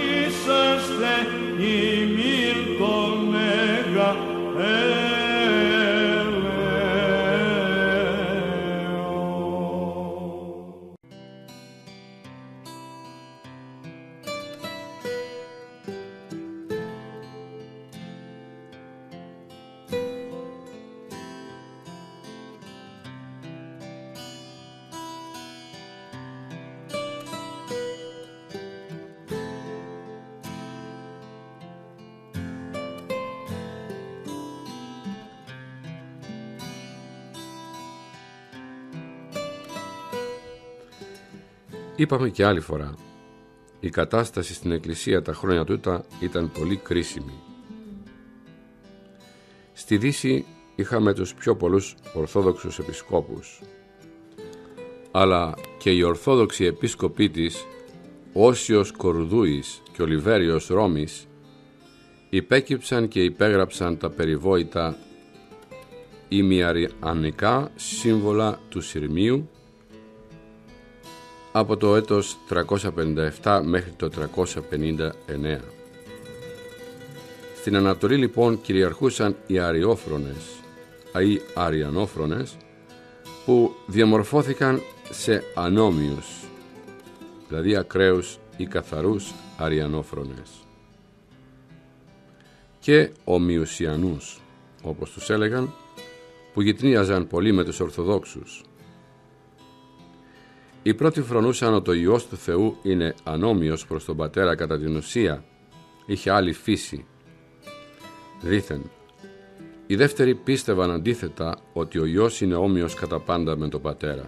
Είπαμε και άλλη φορά, η κατάσταση στην Εκκλησία τα χρόνια τούτα ήταν πολύ κρίσιμη. Στη Δύση είχαμε τους πιο πολλούς Ορθόδοξους επισκόπους, αλλά και οι Ορθόδοξοι επίσκοποι της, Όσιος Κορδούης και ο Λιβέριος Ρώμης, υπέκυψαν και υπέγραψαν τα περιβόητα ημιαριανικά σύμβολα του Συρμίου από το έτος τριακόσια πενήντα επτά μέχρι το τριακόσια πενήντα εννέα. Στην Ανατολή λοιπόν κυριαρχούσαν οι αριόφρονες ή αριανόφρονες, που διαμορφώθηκαν σε ανώμιους, δηλαδή ακραίους ή καθαρούς αριανόφρονες, και ομοιουσιανούς, όπως τους έλεγαν, που γειτνίαζαν πολύ με τους Ορθοδόξους. Οι πρώτοι φρονούσαν ότι ο Υιός του Θεού είναι ανώμοιος προς τον Πατέρα κατά την ουσία, είχε άλλη φύση, δήθεν. Οι δεύτεροι πίστευαν αντίθετα ότι ο Υιός είναι όμοιος κατά πάντα με τον Πατέρα.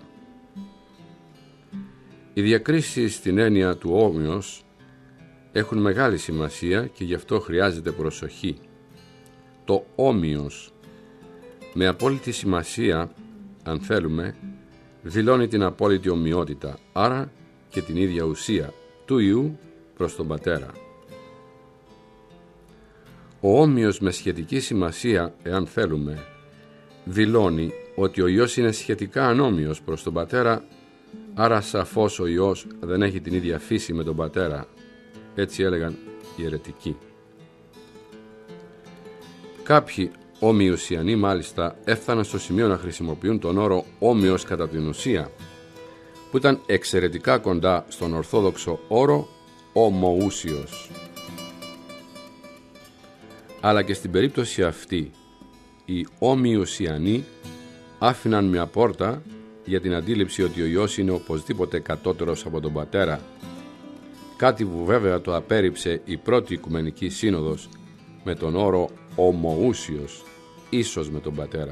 Οι διακρίσεις στην έννοια του όμοιος έχουν μεγάλη σημασία και γι' αυτό χρειάζεται προσοχή. Το όμοιος, με απόλυτη σημασία, αν θέλουμε, δηλώνει την απόλυτη ομοιότητα, άρα και την ίδια ουσία του Υιού προς τον Πατέρα. Ο όμοιος με σχετική σημασία, εάν θέλουμε, δηλώνει ότι ο Υιός είναι σχετικά ανώμοιος προς τον Πατέρα, άρα σαφώς ο Υιός δεν έχει την ίδια φύση με τον Πατέρα, έτσι έλεγαν οι αιρετικοί. Κάποιοι ομοιουσιανοί μάλιστα έφταναν στο σημείο να χρησιμοποιούν τον όρο όμοιος κατά την ουσία, που ήταν εξαιρετικά κοντά στον ορθόδοξο όρο ομοούσιος. Αλλά και στην περίπτωση αυτή οι ομοιουσιανοί άφηναν μια πόρτα για την αντίληψη ότι ο Υιός είναι οπωσδήποτε κατώτερος από τον Πατέρα, κάτι που βέβαια το απέρριψε η πρώτη Οικουμενική Σύνοδος με τον όρο ομοούσιος, ίσως με τον Πατέρα.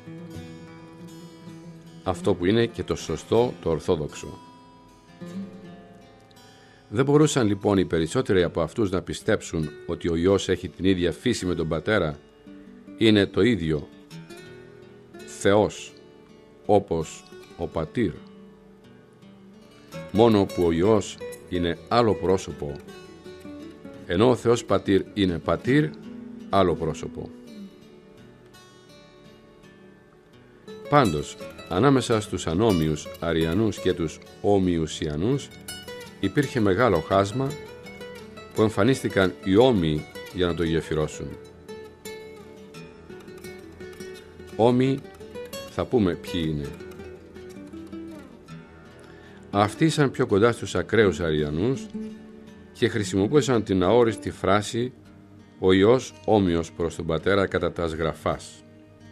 Αυτό που είναι και το σωστό, το ορθόδοξο. Δεν μπορούσαν λοιπόν οι περισσότεροι από αυτούς να πιστέψουν ότι ο Υιός έχει την ίδια φύση με τον Πατέρα, είναι το ίδιο Θεός όπως ο Πατήρ, μόνο που ο Υιός είναι άλλο πρόσωπο, ενώ ο Θεός Πατήρ είναι Πατήρ, άλλο πρόσωπο. Πάντως, ανάμεσα στους ανώμιους αριανούς και τους ομοιουσιανούς υπήρχε μεγάλο χάσμα που εμφανίστηκαν οι όμοιοι για να το γεφυρώσουν. Όμοιοι θα πούμε ποιοι είναι. Αυτοί ήσαν πιο κοντά στους ακραίους αριανούς και χρησιμοποιούσαν την αόριστη φράση «Ο Υιός όμοιος προς τον Πατέρα κατά τας γραφάς».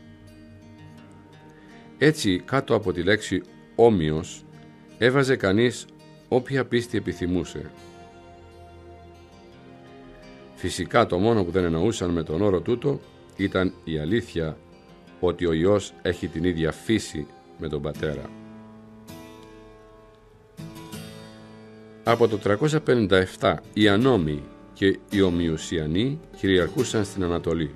Έτσι, κάτω από τη λέξη «όμοιος» έβαζε κανείς όποια πίστη επιθυμούσε. Φυσικά το μόνο που δεν εννοούσαν με τον όρο τούτο ήταν η αλήθεια ότι ο Υιός έχει την ίδια φύση με τον Πατέρα. Από το τριακόσια πενήντα επτά οι ανώμοι και οι ομοιουσιανοί κυριαρχούσαν στην Ανατολή.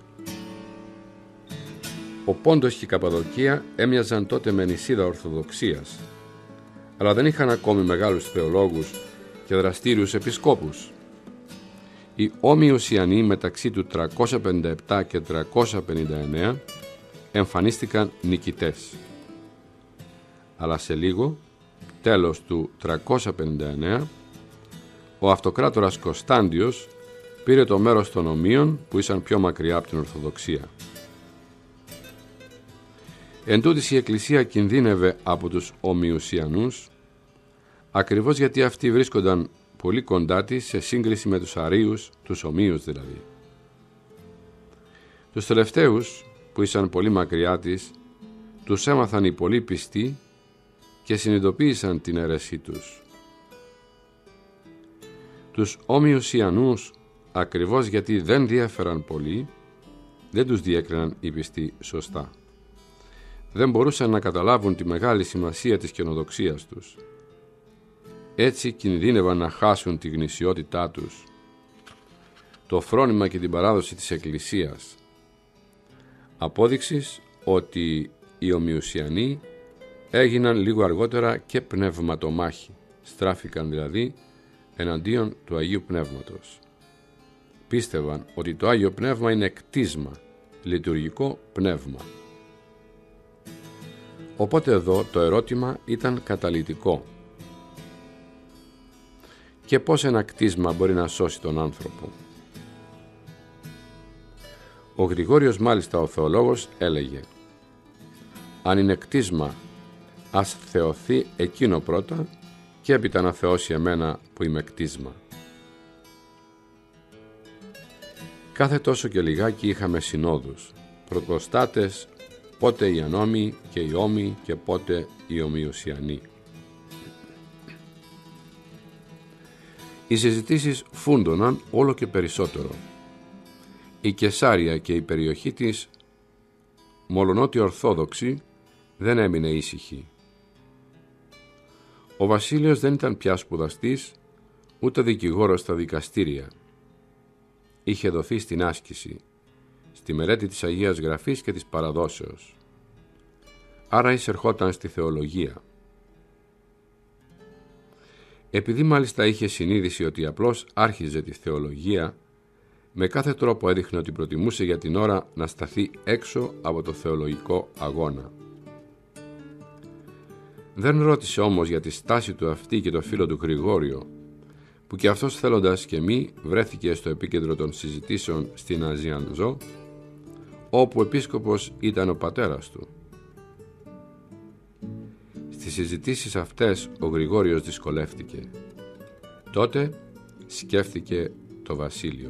Ο Πόντος και η Καπαδοκία έμοιαζαν τότε με νησίδα Ορθοδοξίας, αλλά δεν είχαν ακόμη μεγάλους θεολόγους και δραστήριους επισκόπους. Οι Ομοιουσιανοί μεταξύ του τριακόσια πενήντα επτά και τριακόσια πενήντα εννέα εμφανίστηκαν νικητές. Αλλά σε λίγο, τέλος του τριακόσια πενήντα εννέα, ο αυτοκράτορας Κωνσταντιος πήρε το μέρος των Ομοίων που ήσαν πιο μακριά από την Ορθοδοξία. Εν τούτοις η Εκκλησία κινδύνευε από τους Ομοιουσιανούς, ακριβώς γιατί αυτοί βρίσκονταν πολύ κοντά της σε σύγκριση με τους Αρίους, τους Ομοίους δηλαδή. Τους τελευταίους, που ήσαν πολύ μακριά της, τους έμαθαν οι πολύ πιστοί και συνειδητοποίησαν την αίρεσή τους. Τους Ομοιουσιανούς, ακριβώς γιατί δεν διέφεραν πολύ, δεν τους διέκριναν οι πιστοί σωστά. Δεν μπορούσαν να καταλάβουν τη μεγάλη σημασία της καινοδοξίας τους. Έτσι κινδύνευαν να χάσουν τη γνησιότητά τους, το φρόνημα και την παράδοση της Εκκλησίας. Απόδειξης ότι οι Ομοιουσιανοί έγιναν λίγο αργότερα και πνευματομάχοι, στράφηκαν δηλαδή εναντίον του Αγίου Πνεύματος. Πίστευαν ότι το Άγιο Πνεύμα είναι κτίσμα, λειτουργικό πνεύμα. Οπότε εδώ το ερώτημα ήταν καταλυτικό. Και πώς ένα κτίσμα μπορεί να σώσει τον άνθρωπο? Ο Γρηγόριος μάλιστα ο θεολόγος έλεγε: αν είναι κτίσμα, ας θεωθεί εκείνο πρώτα και έπειτα να θεώσει εμένα που είμαι κτίσμα. Κάθε τόσο και λιγάκι είχαμε συνόδους, πρωτοστάτες, πότε οι ανώμοι και οι όμοι και πότε οι ομοιουσιανοί. Οι συζητήσεις φούντωναν όλο και περισσότερο. Η Κεσάρια και η περιοχή της, μολονότι ορθόδοξη, δεν έμεινε ήσυχη. Ο Βασίλειος δεν ήταν πια σπουδαστής, ούτε δικηγόρος στα δικαστήρια. Είχε δοθεί στην άσκηση, στη μελέτη της Αγίας Γραφής και της παραδόσεως. Άρα εισερχόταν στη θεολογία. Επειδή μάλιστα είχε συνείδηση ότι απλώς άρχιζε τη θεολογία, με κάθε τρόπο έδειχνε ότι προτιμούσε για την ώρα να σταθεί έξω από το θεολογικό αγώνα. Δεν ρώτησε όμως για τη στάση του αυτή και το φίλο του Γρηγόριο, που και αυτός θέλοντας και μη βρέθηκε στο επίκεντρο των συζητήσεων στην Αζιανζό, όπου ο επίσκοπος ήταν ο πατέρας του. Στις συζητήσεις αυτές ο Γρηγόριος δυσκολεύτηκε. Τότε σκέφτηκε το Βασίλειο.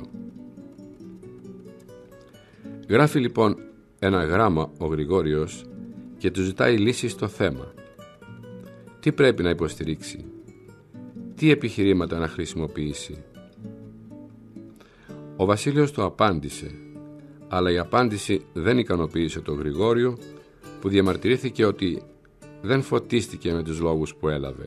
Γράφει λοιπόν ένα γράμμα ο Γρηγόριος και του ζητάει λύση στο θέμα. Τι πρέπει να υποστηρίξει, τι επιχειρήματα να χρησιμοποιήσει. Ο Βασίλειος το απάντησε, αλλά η απάντηση δεν ικανοποίησε τον Γρηγόριο, που διαμαρτυρήθηκε ότι δεν φωτίστηκε με τους λόγους που έλαβε.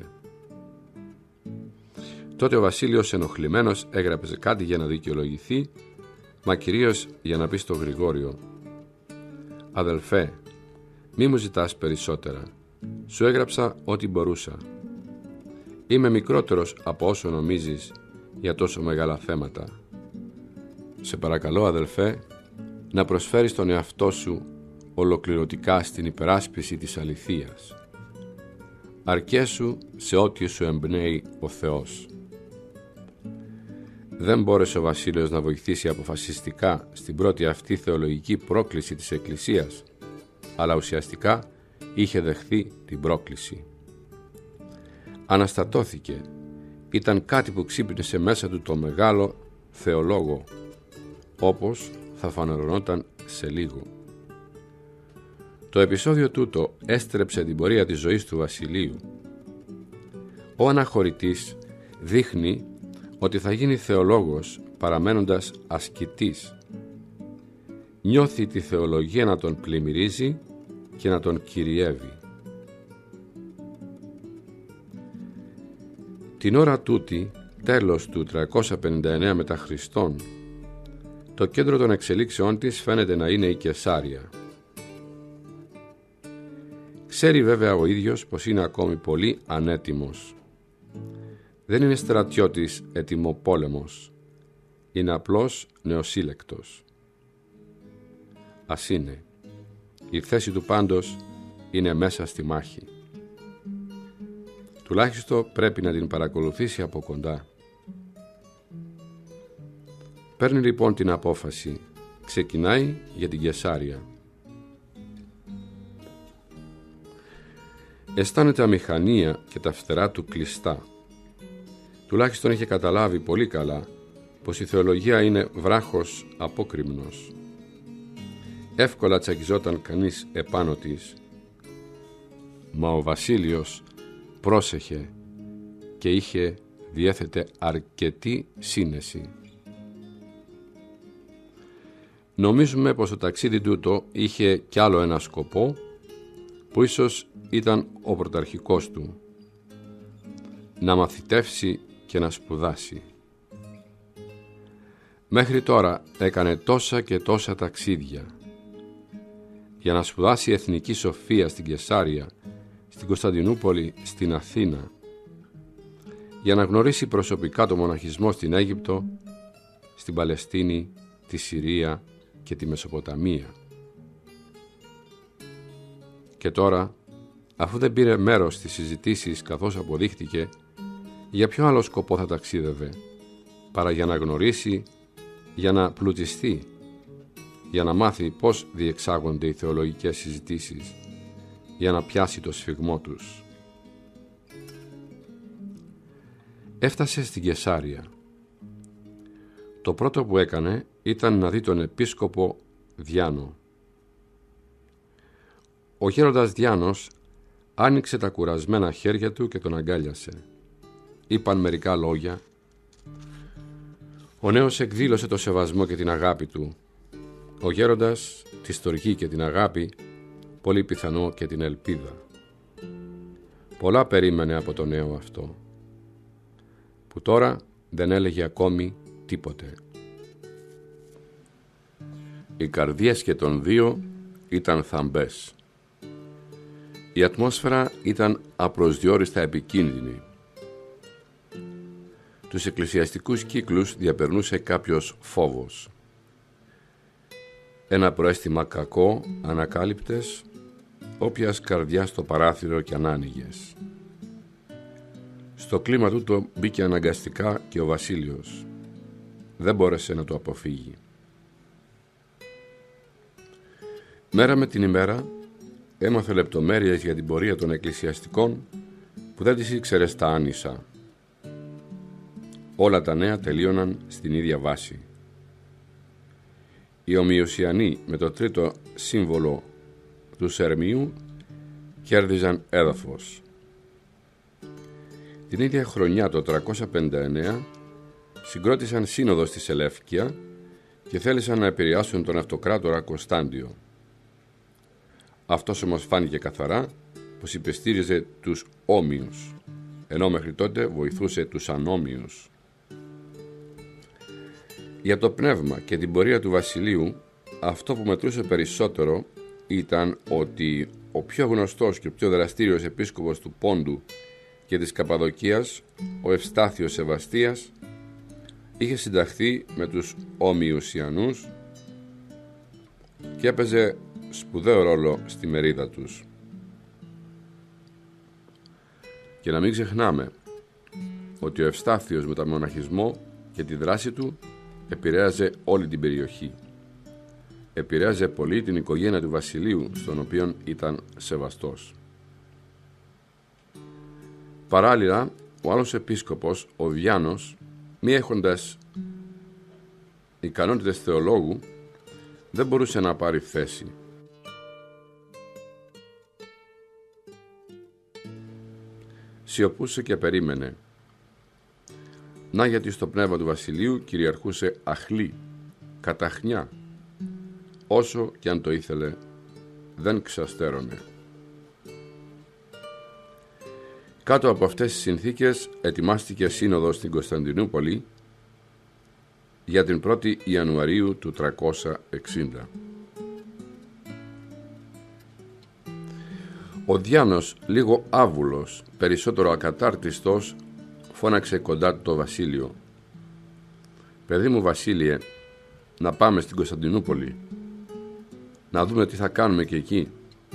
Τότε ο Βασίλειος ενοχλημένος έγραψε κάτι για να δικαιολογηθεί, μα κυρίως για να πει στο Γρηγόριο: «Αδελφέ, μη μου ζητάς περισσότερα. Σου έγραψα ό,τι μπορούσα. Είμαι μικρότερος από όσο νομίζεις για τόσο μεγάλα θέματα. Σε παρακαλώ, αδελφέ, να προσφέρεις τον εαυτό σου ολοκληρωτικά στην υπεράσπιση της αληθείας. Αρκέσου σε ό,τι σου εμπνέει ο Θεός». Δεν μπόρεσε ο Βασίλειος να βοηθήσει αποφασιστικά στην πρώτη αυτή θεολογική πρόκληση της Εκκλησίας, αλλά ουσιαστικά είχε δεχθεί την πρόκληση. Αναστατώθηκε. Ήταν κάτι που ξύπνησε μέσα του το μεγάλο θεολόγο, όπως θα φανερωνόταν σε λίγο. Το επεισόδιο τούτο έστρεψε την πορεία της ζωής του Βασιλείου. Ο αναχωρητής δείχνει ότι θα γίνει θεολόγος παραμένοντας ασκητής. Νιώθει τη θεολογία να τον πλημμυρίζει και να τον κυριεύει. Την ώρα τούτη, τέλος του τριακόσια πενήντα εννέα μετά Χριστόν, το κέντρο των εξελίξεών της φαίνεται να είναι η Κεσάρια. Ξέρει βέβαια ο ίδιος πως είναι ακόμη πολύ ανέτοιμος. Δεν είναι στρατιώτης ετοιμοπόλεμος. είναι απλώς νεοσύλλεκτος. Ας είναι. Η θέση του πάντως είναι μέσα στη μάχη. Τουλάχιστον πρέπει να την παρακολουθήσει από κοντά. Παίρνει λοιπόν την απόφαση. Ξεκινάει για την Καισάρια. Αισθάνεται αμηχανία και τα φτερά του κλειστά. Τουλάχιστον είχε καταλάβει πολύ καλά πως η θεολογία είναι βράχος απόκρημνος. Εύκολα τσακιζόταν κανείς επάνω της, μα ο Βασίλειος πρόσεχε και είχε διέθετε αρκετή σύνεση. Νομίζουμε πως το ταξίδι τούτο είχε κι άλλο ένα σκοπό που ίσως ήταν ο πρωταρχικός του, να μαθητεύσει και να σπουδάσει. Μέχρι τώρα έκανε τόσα και τόσα ταξίδια για να σπουδάσει εθνική σοφία στην Καισάρια, στην Κωνσταντινούπολη, στην Αθήνα, για να γνωρίσει προσωπικά το μοναχισμό στην Αίγυπτο, στην Παλαιστίνη, τη Συρία και τη Μεσοποταμία. Και τώρα, αφού δεν πήρε μέρος στις συζητήσεις καθώς αποδείχτηκε, για ποιο άλλο σκοπό θα ταξίδευε, παρά για να γνωρίσει, για να πλουτιστεί, για να μάθει πώς διεξάγονται οι θεολογικές συζητήσεις, για να πιάσει το σφιγμό τους. Έφτασε στην Καισάρια. Το πρώτο που έκανε ήταν να δει τον επίσκοπο Διάνο. Ο γέροντας Διάνος άνοιξε τα κουρασμένα χέρια του και τον αγκάλιασε. Είπαν μερικά λόγια. Ο νέος εκδήλωσε το σεβασμό και την αγάπη του. Ο γέροντας τη στοργή και την αγάπη, πολύ πιθανό και την ελπίδα. Πολλά περίμενε από το νέο αυτό, που τώρα δεν έλεγε ακόμη τίποτε. Οι καρδιές και των δύο ήταν θαμπές. Η ατμόσφαιρα ήταν απροσδιόριστα επικίνδυνη. Τους εκκλησιαστικούς κύκλους διαπερνούσε κάποιος φόβος. Ένα προαίσθημα κακό ανακάλυπτες όποιας καρδιάς στο παράθυρο κι αν άνοιγες. Στο κλίμα τούτο μπήκε αναγκαστικά και ο Βασίλειος. Δεν μπόρεσε να το αποφύγει. Μέρα με την ημέρα έμαθε λεπτομέρειες για την πορεία των εκκλησιαστικών που δεν τις ήξερε στα άνισα. Όλα τα νέα τελείωναν στην ίδια βάση. Οι Ομοιουσιανοί με το τρίτο σύμβολο του Σερμίου κέρδιζαν έδαφος. Την ίδια χρονιά, το τριακόσια πενήντα εννέα, συγκρότησαν σύνοδο στη Σελεύκεια και θέλησαν να επηρεάσουν τον αυτοκράτορα Κωνσταντιο. Αυτός όμως φάνηκε καθαρά πως υπεστήριζε τους όμοιους, ενώ μέχρι τότε βοηθούσε τους ανόμοιους. Για το πνεύμα και την πορεία του Βασιλείου, αυτό που μετρούσε περισσότερο ήταν ότι ο πιο γνωστός και ο πιο δραστήριος επίσκοπος του Πόντου και της Καπαδοκίας, ο Ευστάθιος Σεβαστίας, είχε συνταχθεί με τους Ομοιουσιανούς και έπαιζε σπουδαίο ρόλο στη μερίδα τους. Και να μην ξεχνάμε ότι ο Ευστάθιος με τον μοναχισμό και τη δράση του επηρέαζε όλη την περιοχή. Επηρέαζε πολύ την οικογένεια του Βασιλείου, στον οποίον ήταν σεβαστός. Παράλληλα, ο άλλος επίσκοπος, ο Διάνος, μη έχοντας ικανότητες θεολόγου, δεν μπορούσε να πάρει θέση. Σιωπούσε και περίμενε. Να γιατί στο πνεύμα του Βασιλείου κυριαρχούσε αχλή, καταχνιά. Όσο κι αν το ήθελε, δεν ξαστέρωνε. Κάτω από αυτές τις συνθήκες ετοιμάστηκε σύνοδος στην Κωνσταντινούπολη για την πρώτη Ιανουαρίου του τριακόσια εξήντα. Ο Διάνος, λίγο άβουλος, περισσότερο ακατάρτιστος, φώναξε κοντά του το Βασίλειο. «Παιδί μου Βασίλειε, να πάμε στην Κωνσταντινούπολη, να δούμε τι θα κάνουμε και εκεί».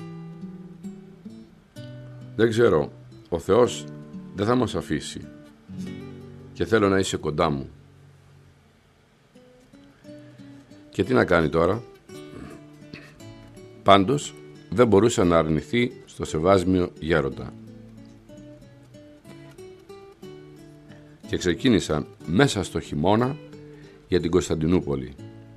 «Δεν ξέρω, ο Θεός δεν θα μας αφήσει και θέλω να είσαι κοντά μου». Και τι να κάνει τώρα? Πάντως δεν μπορούσε να αρνηθεί στο σεβάσμιο γέροντα. Και ξεκίνησαν μέσα στο χειμώνα για την Κωνσταντινούπολη.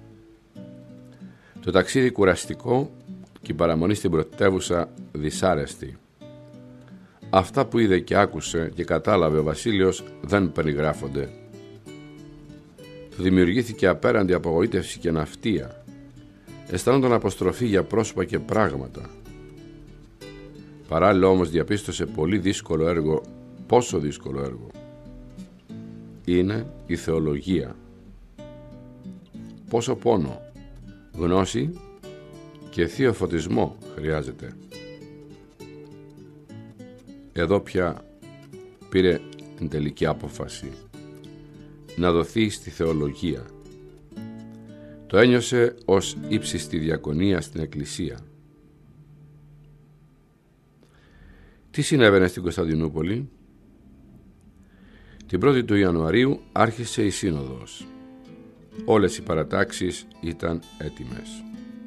Το ταξίδι κουραστικό και η παραμονή στην πρωτεύουσα δυσάρεστη. Αυτά που είδε και άκουσε και κατάλαβε ο Βασίλειος δεν περιγράφονται. Του δημιουργήθηκε απέραντη απογοήτευση και ναυτία. Αισθάνονταν αποστροφή για πρόσωπα και πράγματα. Παράλληλα όμως διαπίστωσε πολύ δύσκολο έργο. Πόσο δύσκολο έργο είναι η θεολογία. Πόσο πόνο, γνώση και θείο φωτισμό χρειάζεται. Εδώ πια πήρε την τελική απόφαση να δοθεί στη θεολογία. Το ένιωσε ως ύψιστη διακονία στην Εκκλησία. Τι συνέβαινε στην Κωνσταντινούπολη? Την πρώτη του Ιανουαρίου άρχισε η Σύνοδος. Όλες οι παρατάξεις ήταν έτοιμες.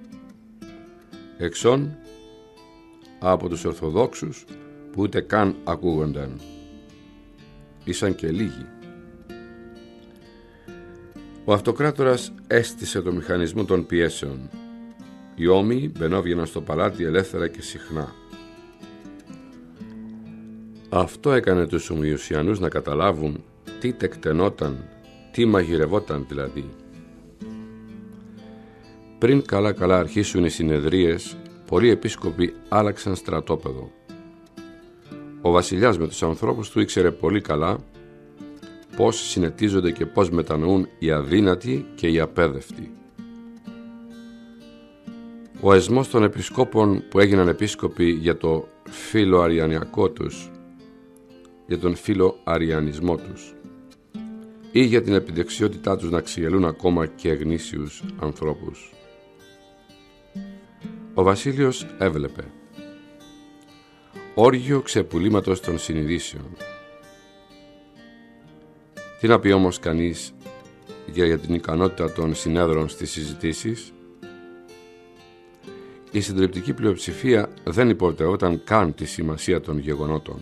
Εξών από τους Ορθοδόξους που ούτε καν ακούγονταν. Ήσαν και λίγοι. Ο αυτοκράτορας έστησε το μηχανισμό των πιέσεων. Οι όμοιοι μπαινόβγαιναν στο παλάτι ελεύθερα και συχνά. Αυτό έκανε τους Ομοιουσιανούς να καταλάβουν τι τεκτενόταν, τι μαγειρευόταν δηλαδή. Πριν καλά-καλά αρχίσουν οι συνεδρίες, πολλοί επίσκοποι άλλαξαν στρατόπεδο. Ο βασιλιάς με τους ανθρώπους του ήξερε πολύ καλά πώς συνετίζονται και πώς μετανοούν οι αδύνατοι και οι απέδευτοι. Ο εσμός των επισκόπων που έγιναν επίσκοποι για το φιλοαριανιακό τους, για τον φιλοαριανισμό τους ή για την επιδεξιότητά τους να ξεγελούν ακόμα και γνήσιους ανθρώπους. Ο Βασίλειος έβλεπε όργιο ξεπουλήματος των συνειδήσεων. Τι να πει όμως κανείς για την ικανότητα των συνέδρων στις συζητήσεις? Η συντριπτική πλειοψηφία δεν υποπτευόταν καν τη σημασία των γεγονότων.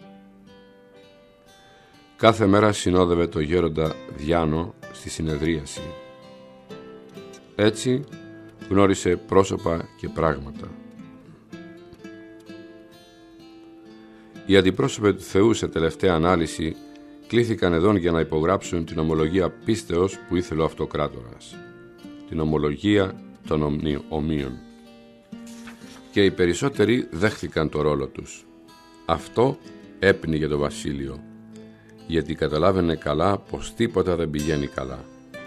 Κάθε μέρα συνόδευε το γέροντα Διάνο στη συνεδρίαση. Έτσι γνώρισε πρόσωπα και πράγματα. Οι αντιπρόσωποι του Θεού σε τελευταία ανάλυση κλήθηκαν εδώ για να υπογράψουν την ομολογία πίστεως που ήθελε ο αυτοκράτορας, την ομολογία των ομοίων. Και οι περισσότεροι δέχθηκαν το ρόλο τους. Αυτό έπνιγε το Βασίλειο, γιατί καταλάβαινε καλά πως τίποτα δεν πηγαίνει καλά.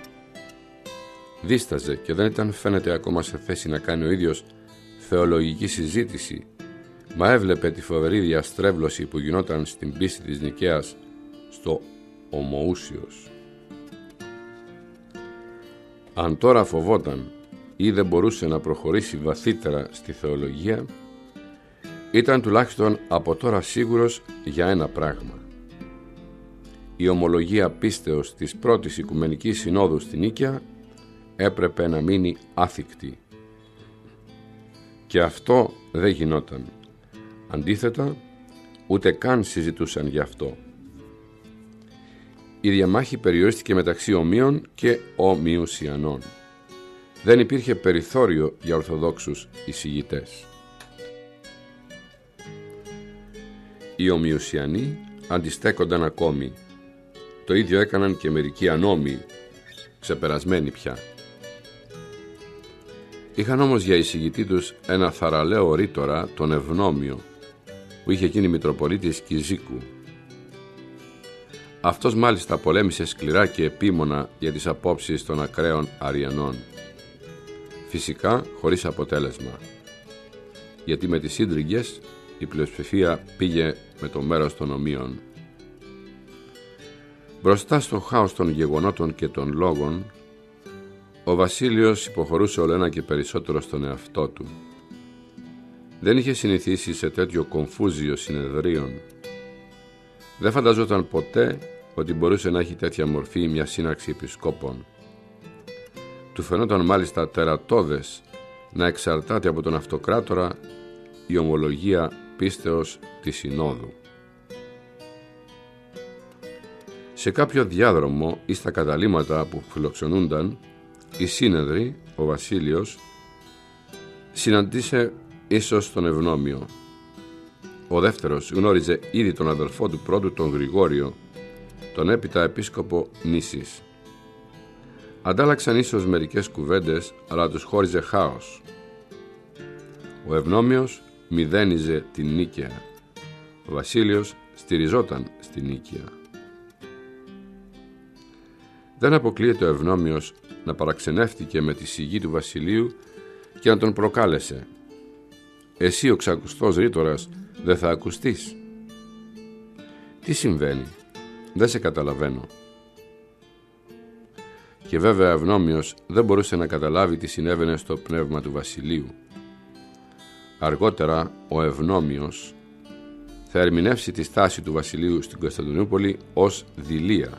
Δίσταζε και δεν ήταν φαίνεται ακόμα σε θέση να κάνει ο ίδιος θεολογική συζήτηση, μα έβλεπε τη φοβερή διαστρέβλωση που γινόταν στην πίστη της Νικαίας στο Ομοούσιος. Αν τώρα φοβόταν ή δεν μπορούσε να προχωρήσει βαθύτερα στη θεολογία, ήταν τουλάχιστον από τώρα σίγουρος για ένα πράγμα. Η ομολογία πίστεως της πρώτης Οικουμενικής Συνόδου στην Νίκαια έπρεπε να μείνει άθικτη. Και αυτό δεν γινόταν. Αντίθετα, ούτε καν συζητούσαν γι' αυτό. Η διαμάχη περιορίστηκε μεταξύ ομοίων και ομοιουσιανών. Δεν υπήρχε περιθώριο για ορθοδόξους εισηγητές. Οι ομοιουσιανοί αντιστέκονταν ακόμη. Το ίδιο έκαναν και μερικοί ανώμοι, ξεπερασμένοι πια. Είχαν όμως για εισηγητή τους ένα θαραλέο ρήτορα, τον Ευνόμιο, που είχε γίνει Μητροπολίτης Κιζίκου. Αυτός μάλιστα πολέμησε σκληρά και επίμονα για τις απόψεις των ακραίων Αριανών. Φυσικά χωρίς αποτέλεσμα, γιατί με τις σύντριγγες η πλειοψηφία πήγε με το μέρος των ομοίων. Μπροστά στο χάος των γεγονότων και των λόγων, ο Βασίλειος υποχωρούσε όλο ένα και περισσότερο στον εαυτό του. Δεν είχε συνηθίσει σε τέτοιο κομφούζιο συνεδρίων. Δεν φανταζόταν ποτέ ότι μπορούσε να έχει τέτοια μορφή μια σύναξη επισκόπων. Του φαινόταν μάλιστα τερατώδες να εξαρτάται από τον αυτοκράτορα η ομολογία πίστεως της Συνόδου. Σε κάποιο διάδρομο ή στα καταλύματα που φιλοξενούνταν, οι σύνεδροι, ο Βασίλειος, συναντήσε ίσως τον Ευνόμιο. Ο δεύτερος γνώριζε ήδη τον αδελφό του πρώτου, τον Γρηγόριο, τον έπειτα επίσκοπο Νήσης. Αντάλλαξαν ίσως μερικές κουβέντες, αλλά τους χώριζε χάος. Ο Ευνόμιος μηδένιζε την Νίκαια. Ο Βασίλειος στηριζόταν στην Νίκαια. Δεν αποκλείεται ο Ευνόμιος να παραξενεύτηκε με τη σιγή του Βασιλείου και να τον προκάλεσε. «Εσύ ο ξακουστός ρήτορας δεν θα ακουστείς?» «Τι συμβαίνει? Δεν σε καταλαβαίνω». Και βέβαια ο Ευνόμιος δεν μπορούσε να καταλάβει τι συνέβαινε στο πνεύμα του Βασιλείου. Αργότερα ο Ευνόμιος θα ερμηνεύσει τη στάση του Βασιλείου στην Κωνσταντινούπολη ως δειλία.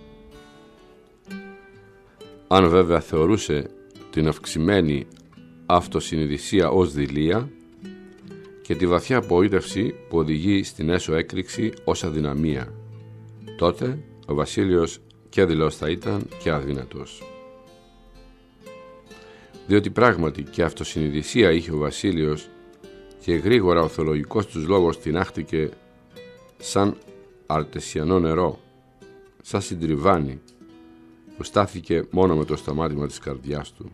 Αν βέβαια θεωρούσε την αυξημένη αυτοσυνειδησία ως δειλία και τη βαθιά απογοήτευση που οδηγεί στην έσω έκρηξη ως αδυναμία, τότε ο Βασίλειος και δειλός θα ήταν και αδύνατος. Διότι πράγματι και αυτοσυνειδησία είχε ο Βασίλειος και γρήγορα ο θεολογικός τους λόγος τινάχτηκε σαν αρτεσιανό νερό, σαν συντριβάνι που στάθηκε μόνο με το σταμάτημα της καρδιάς του.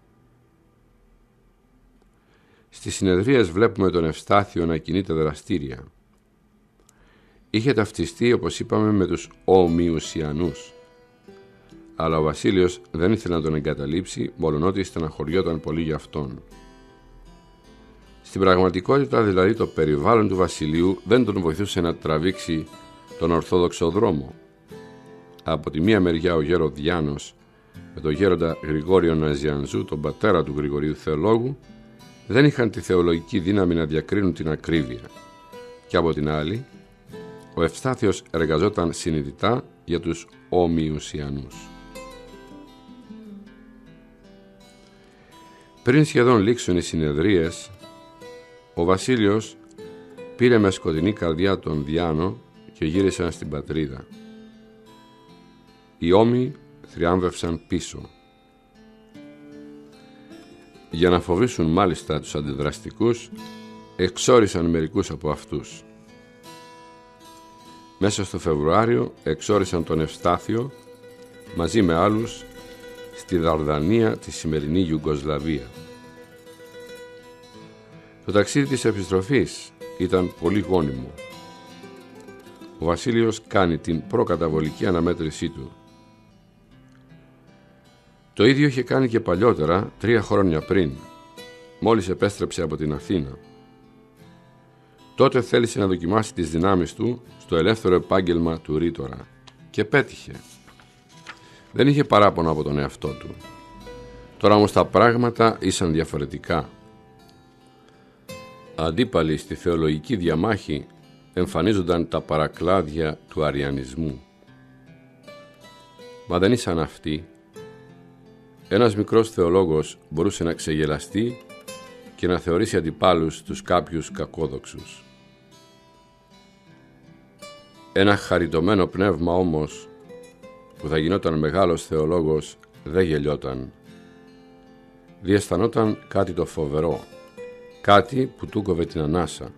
Στις συνεδρίες βλέπουμε τον Ευστάθιο να κινείται δραστήρια. Είχε ταυτιστεί, όπως είπαμε, με τους Ομοιουσιανούς, αλλά ο Βασίλειος δεν ήθελε να τον εγκαταλείψει, μολονότι στεναχωριόταν πολύ γι' αυτόν. Στην πραγματικότητα δηλαδή το περιβάλλον του Βασιλείου δεν τον βοηθούσε να τραβήξει τον ορθόδοξο δρόμο. Από τη μία μεριά ο γέρο Διάνος με τον γέροντα Γρηγόριο Ναζιανζού, τον πατέρα του Γρηγορίου Θεολόγου, δεν είχαν τη θεολογική δύναμη να διακρίνουν την ακρίβεια, και από την άλλη ο Ευστάθιος εργαζόταν συνειδητά για τους Ομοιουσιανούς. Πριν σχεδόν λήξουν οι συνεδρίες, ο Βασίλειος πήρε με σκοτεινή καρδιά τον Διάνο και γύρισαν στην πατρίδα. Οι Όμοι θριάμβευσαν πίσω. Για να φοβήσουν μάλιστα τους αντιδραστικούς, εξόρισαν μερικούς από αυτούς. Μέσα στο Φεβρουάριο εξόρισαν τον Ευστάθιο μαζί με άλλους στη Δαρδανία, τη σημερινή Ιουγκοσλαβία. Το ταξίδι της επιστροφής ήταν πολύ γόνιμο. Ο Βασίλειος κάνει την προκαταβολική αναμέτρησή του. Το ίδιο είχε κάνει και παλιότερα, τρία χρόνια πριν, μόλις επέστρεψε από την Αθήνα. Τότε θέλησε να δοκιμάσει τις δυνάμεις του στο ελεύθερο επάγγελμα του ρήτορα και πέτυχε. Δεν είχε παράπονο από τον εαυτό του. Τώρα όμως τα πράγματα ήσαν διαφορετικά. Αντίπαλοι στη θεολογική διαμάχη εμφανίζονταν τα παρακλάδια του αριανισμού. Μα δεν ήσαν αυτοί. Ένας μικρός θεολόγος μπορούσε να ξεγελαστεί και να θεωρήσει αντιπάλους τους κάποιους κακόδοξους. Ένα χαριτωμένο πνεύμα όμως που θα γινόταν μεγάλος θεολόγος δεν γελιόταν. Διαισθανόταν κάτι το φοβερό, κάτι που του κόβε την ανάσα.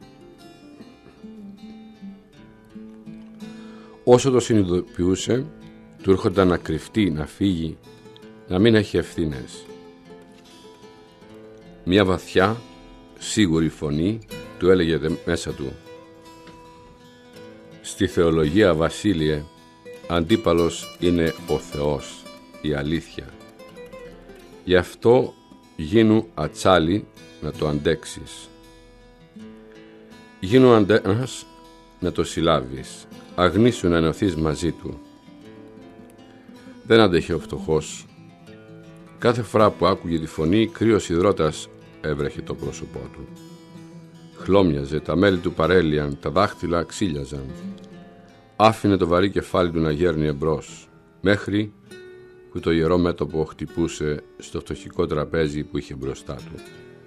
Όσο το συνειδητοποιούσε, του έρχονταν να κρυφτεί, να φύγει, να μην έχει ευθύνες. Μια βαθιά, σίγουρη φωνή του έλεγε μέσα του: «Στη θεολογία, Βασίλειε, αντίπαλος είναι ο Θεός, η αλήθεια. Γι' αυτό γίνου ατσάλι να το αντέξεις. Γίνου αντένας να το συλλάβεις, αγνήσου να ενωθείς μαζί του. Δεν άντεχε ο φτωχός. Κάθε φορά που άκουγε τη φωνή, κρύος υδρότας έβρεχε το πρόσωπό του. Χλώμιαζε, τα μέλη του παρέλυαν, τα δάχτυλα ξύλιαζαν. Άφηνε το βαρύ κεφάλι του να γέρνει εμπρός, μέχρι που το ιερό μέτωπο χτυπούσε στο φτωχικό τραπέζι που είχε μπροστά του.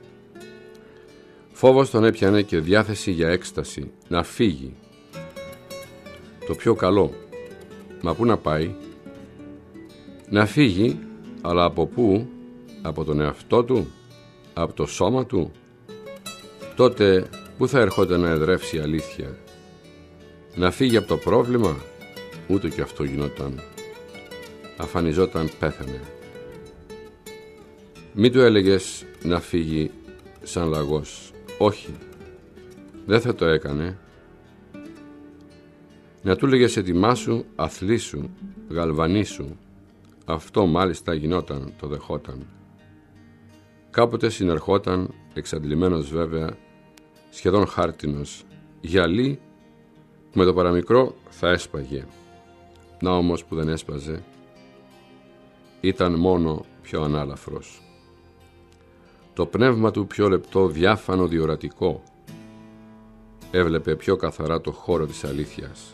Φόβος τον έπιανε και διάθεση για έκσταση, να φύγει. Το πιο καλό. Μα πού να πάει? Να φύγει, αλλά από πού? Από τον εαυτό του? Από το σώμα του? Τότε πού θα ερχόταν να εδρεύσει η αλήθεια? Να φύγει από το πρόβλημα? Ούτε και αυτό γινόταν. Αφανιζόταν, πέθανε. Μη του έλεγες να φύγει σαν λαγός. Όχι, δεν θα το έκανε. Να του έλεγες ετοιμάσου, αθλήσου, γαλβανίσου. Αυτό μάλιστα γινόταν, το δεχόταν. Κάποτε συνερχόταν, εξαντλημένος βέβαια, σχεδόν χάρτινος, γυαλί που με το παραμικρό θα έσπαγε. Να όμως που δεν έσπαζε, ήταν μόνο πιο ανάλαφρος. Το πνεύμα του πιο λεπτό, διάφανο, διορατικό, έβλεπε πιο καθαρά το χώρο της αλήθειας.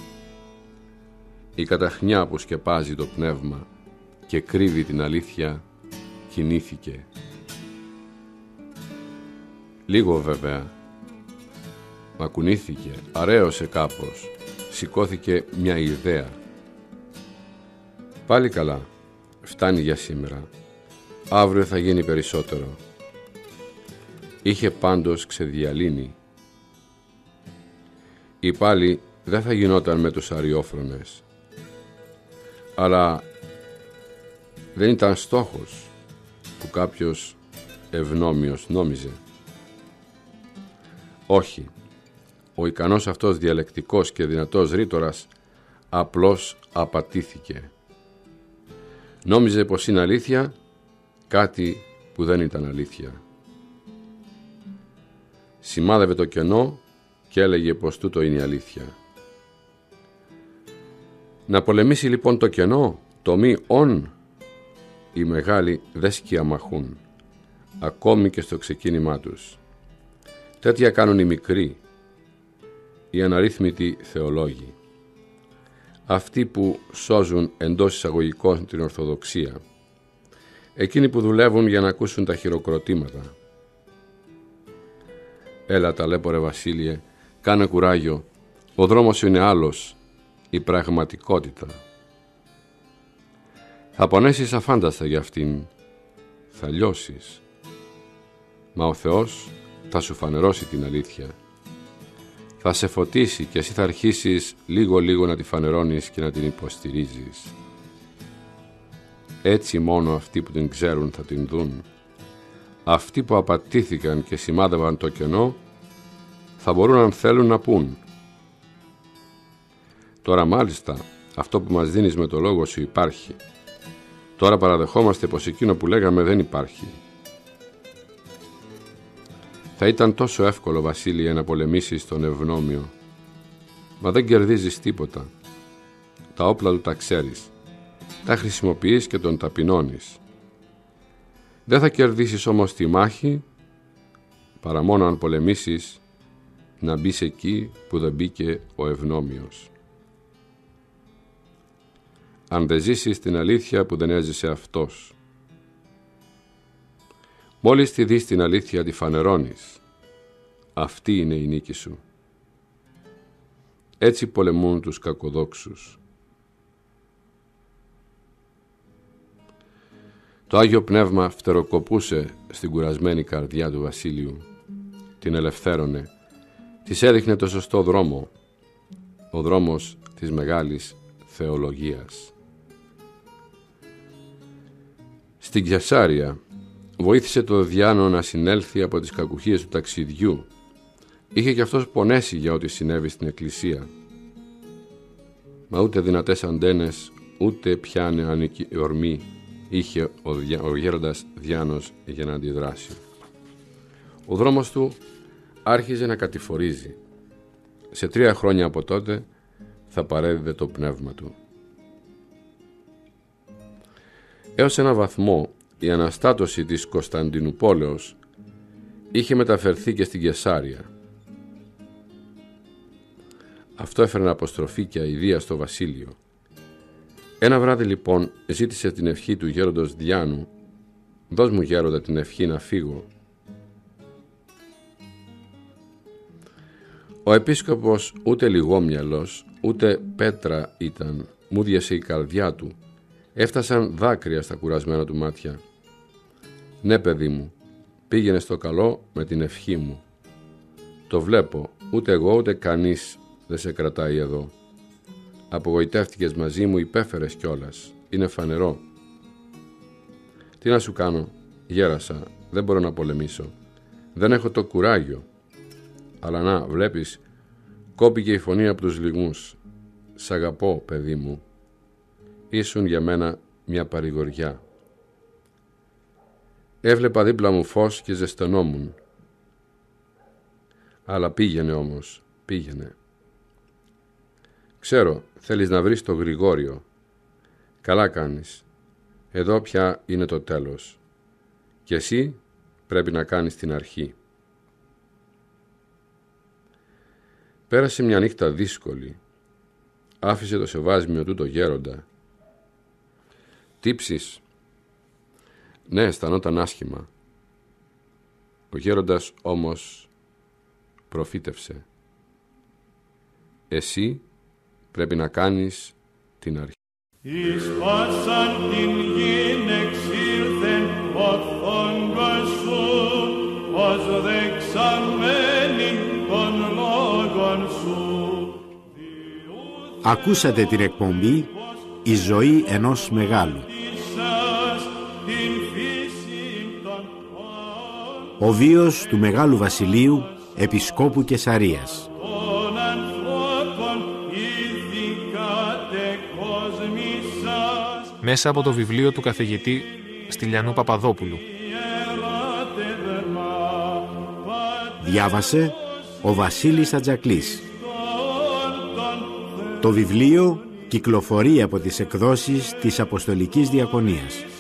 Η καταχνιά που σκεπάζει το πνεύμα και κρύβει την αλήθεια κινήθηκε. Λίγο βέβαια, μα κουνήθηκε, αραίωσε κάπως, σηκώθηκε μια ιδέα. Πάλι καλά, φτάνει για σήμερα, αύριο θα γίνει περισσότερο. Είχε πάντως ξεδιαλύνει. Η πάλι δεν θα γινόταν με τους αριόφρονες, αλλά δεν ήταν στόχος που κάποιος ευνόμιος νόμιζε. Όχι, ο ικανός αυτός διαλεκτικός και δυνατός ρήτορας απλώς απατήθηκε. Νόμιζε πως είναι αλήθεια κάτι που δεν ήταν αλήθεια. Σημάδευε το κενό και έλεγε πως τούτο είναι η αλήθεια. Να πολεμήσει λοιπόν το κενό, το μη ον, οι μεγάλοι δεν σκιαμαχούν, ακόμη και στο ξεκίνημά τους. Τέτοια κάνουν οι μικροί, οι αναρρύθμιτοι θεολόγοι. Αυτοί που σώζουν εντός εισαγωγικών την Ορθοδοξία. Εκείνοι που δουλεύουν για να ακούσουν τα χειροκροτήματα. Έλα ταλέπορε Βασίλειε, κάνε κουράγιο, ο δρόμος είναι άλλος, η πραγματικότητα. Θα πονέσεις αφάνταστα για αυτήν, θα λιώσεις. Μα ο Θεός θα σου φανερώσει την αλήθεια. Θα σε φωτίσει και εσύ θα αρχίσεις λίγο-λίγο να τη φανερώνεις και να την υποστηρίζεις. Έτσι μόνο αυτοί που την ξέρουν θα την δουν. Αυτοί που απατήθηκαν και σημάδευαν το κενό θα μπορούν αν θέλουν να πούν. Τώρα μάλιστα αυτό που μας δίνεις με το λόγο σου υπάρχει. Τώρα παραδεχόμαστε πως εκείνο που λέγαμε δεν υπάρχει. Θα ήταν τόσο εύκολο, Βασίλειε, να πολεμήσεις τον ευνόμιο. Μα δεν κερδίζεις τίποτα. Τα όπλα του τα ξέρεις. Τα χρησιμοποιείς και τον ταπεινώνεις. Δεν θα κερδίσεις όμως τη μάχη, παρά μόνο αν πολεμήσεις να μπεις εκεί που δεν μπήκε ο ευνόμιος. Αν δεν ζήσεις την αλήθεια που δεν έζησε αυτός. Μόλις τη δεις την αλήθεια τη φανερώνεις. Αυτή είναι η νίκη σου. Έτσι πολεμούν τους κακοδόξους. Το Άγιο Πνεύμα φτεροκοπούσε στην κουρασμένη καρδιά του Βασίλειου. Την ελευθέρωνε. Της έδειχνε το σωστό δρόμο. Ο δρόμος της μεγάλης θεολογίας. Στην Κιασάρια βοήθησε το Διάνο να συνέλθει από τις κακουχίες του ταξιδιού. Είχε κι αυτός πονέσει για ό,τι συνέβη στην εκκλησία. Μα ούτε δυνατές αντένες, ούτε πια νεανική ορμή είχε ο, δια, ο γέροντας Διάνος για να αντιδράσει. Ο δρόμος του άρχιζε να κατηφορίζει. Σε τρία χρόνια από τότε θα παρέδιδε το πνεύμα του. Έως ένα βαθμό η αναστάτωση της Κωνσταντινουπόλεως είχε μεταφερθεί και στην Καισάρια. Αυτό έφερε αποστροφή και αηδία στο βασίλειο. Ένα βράδυ λοιπόν ζήτησε την ευχή του γέροντος Διάνου: «Δώσ' μου, γέροντα, την ευχή να φύγω». Ο επίσκοπος ούτε λιγόμυαλος ούτε πέτρα ήταν, μούδιασε η καρδιά του, έφτασαν δάκρυα στα κουρασμένα του μάτια. «Ναι, παιδί μου, πήγαινε στο καλό με την ευχή μου. Το βλέπω, ούτε εγώ ούτε κανείς δεν σε κρατάει εδώ. Απογοητεύτηκες μαζί μου, υπέφερες κιόλας, είναι φανερό. Τι να σου κάνω, γέρασα, δεν μπορώ να πολεμήσω, δεν έχω το κουράγιο. Αλλά να, βλέπεις, κόπηκε η φωνή από τους λυγμούς. Σ' αγαπώ, παιδί μου. Ήσουν για μένα μια παρηγοριά. Έβλεπα δίπλα μου φως και ζεσθενόμουν. Αλλά πήγαινε όμως, πήγαινε. Ξέρω, θέλεις να βρεις το Γρηγόριο. Καλά κάνεις. Εδώ πια είναι το τέλος. Και εσύ πρέπει να κάνεις την αρχή». Πέρασε μια νύχτα δύσκολη. Άφησε το σεβάσμιο του το γέροντα. Τύψεις. Ναι, αισθανόταν άσχημα. Ο γέροντας όμως προφήτευσε: «Εσύ πρέπει να κάνεις την αρχή». Εις πάσαν την γην εξήλθεν ο φόγκος σου, ως δεξαμένη των λόγων σου. Ακούσατε την εκπομπή «Η ζωή ενός μεγάλου». Ο βίος του Μεγάλου Βασιλείου, Επισκόπου Καισαρίας. Μέσα από το βιβλίο του καθηγητή Στυλιανού Παπαδόπουλου. Διάβασε ο Βασίλης Ατζακλής. Το βιβλίο κυκλοφορεί από τις εκδόσεις της Αποστολικής Διακονίας.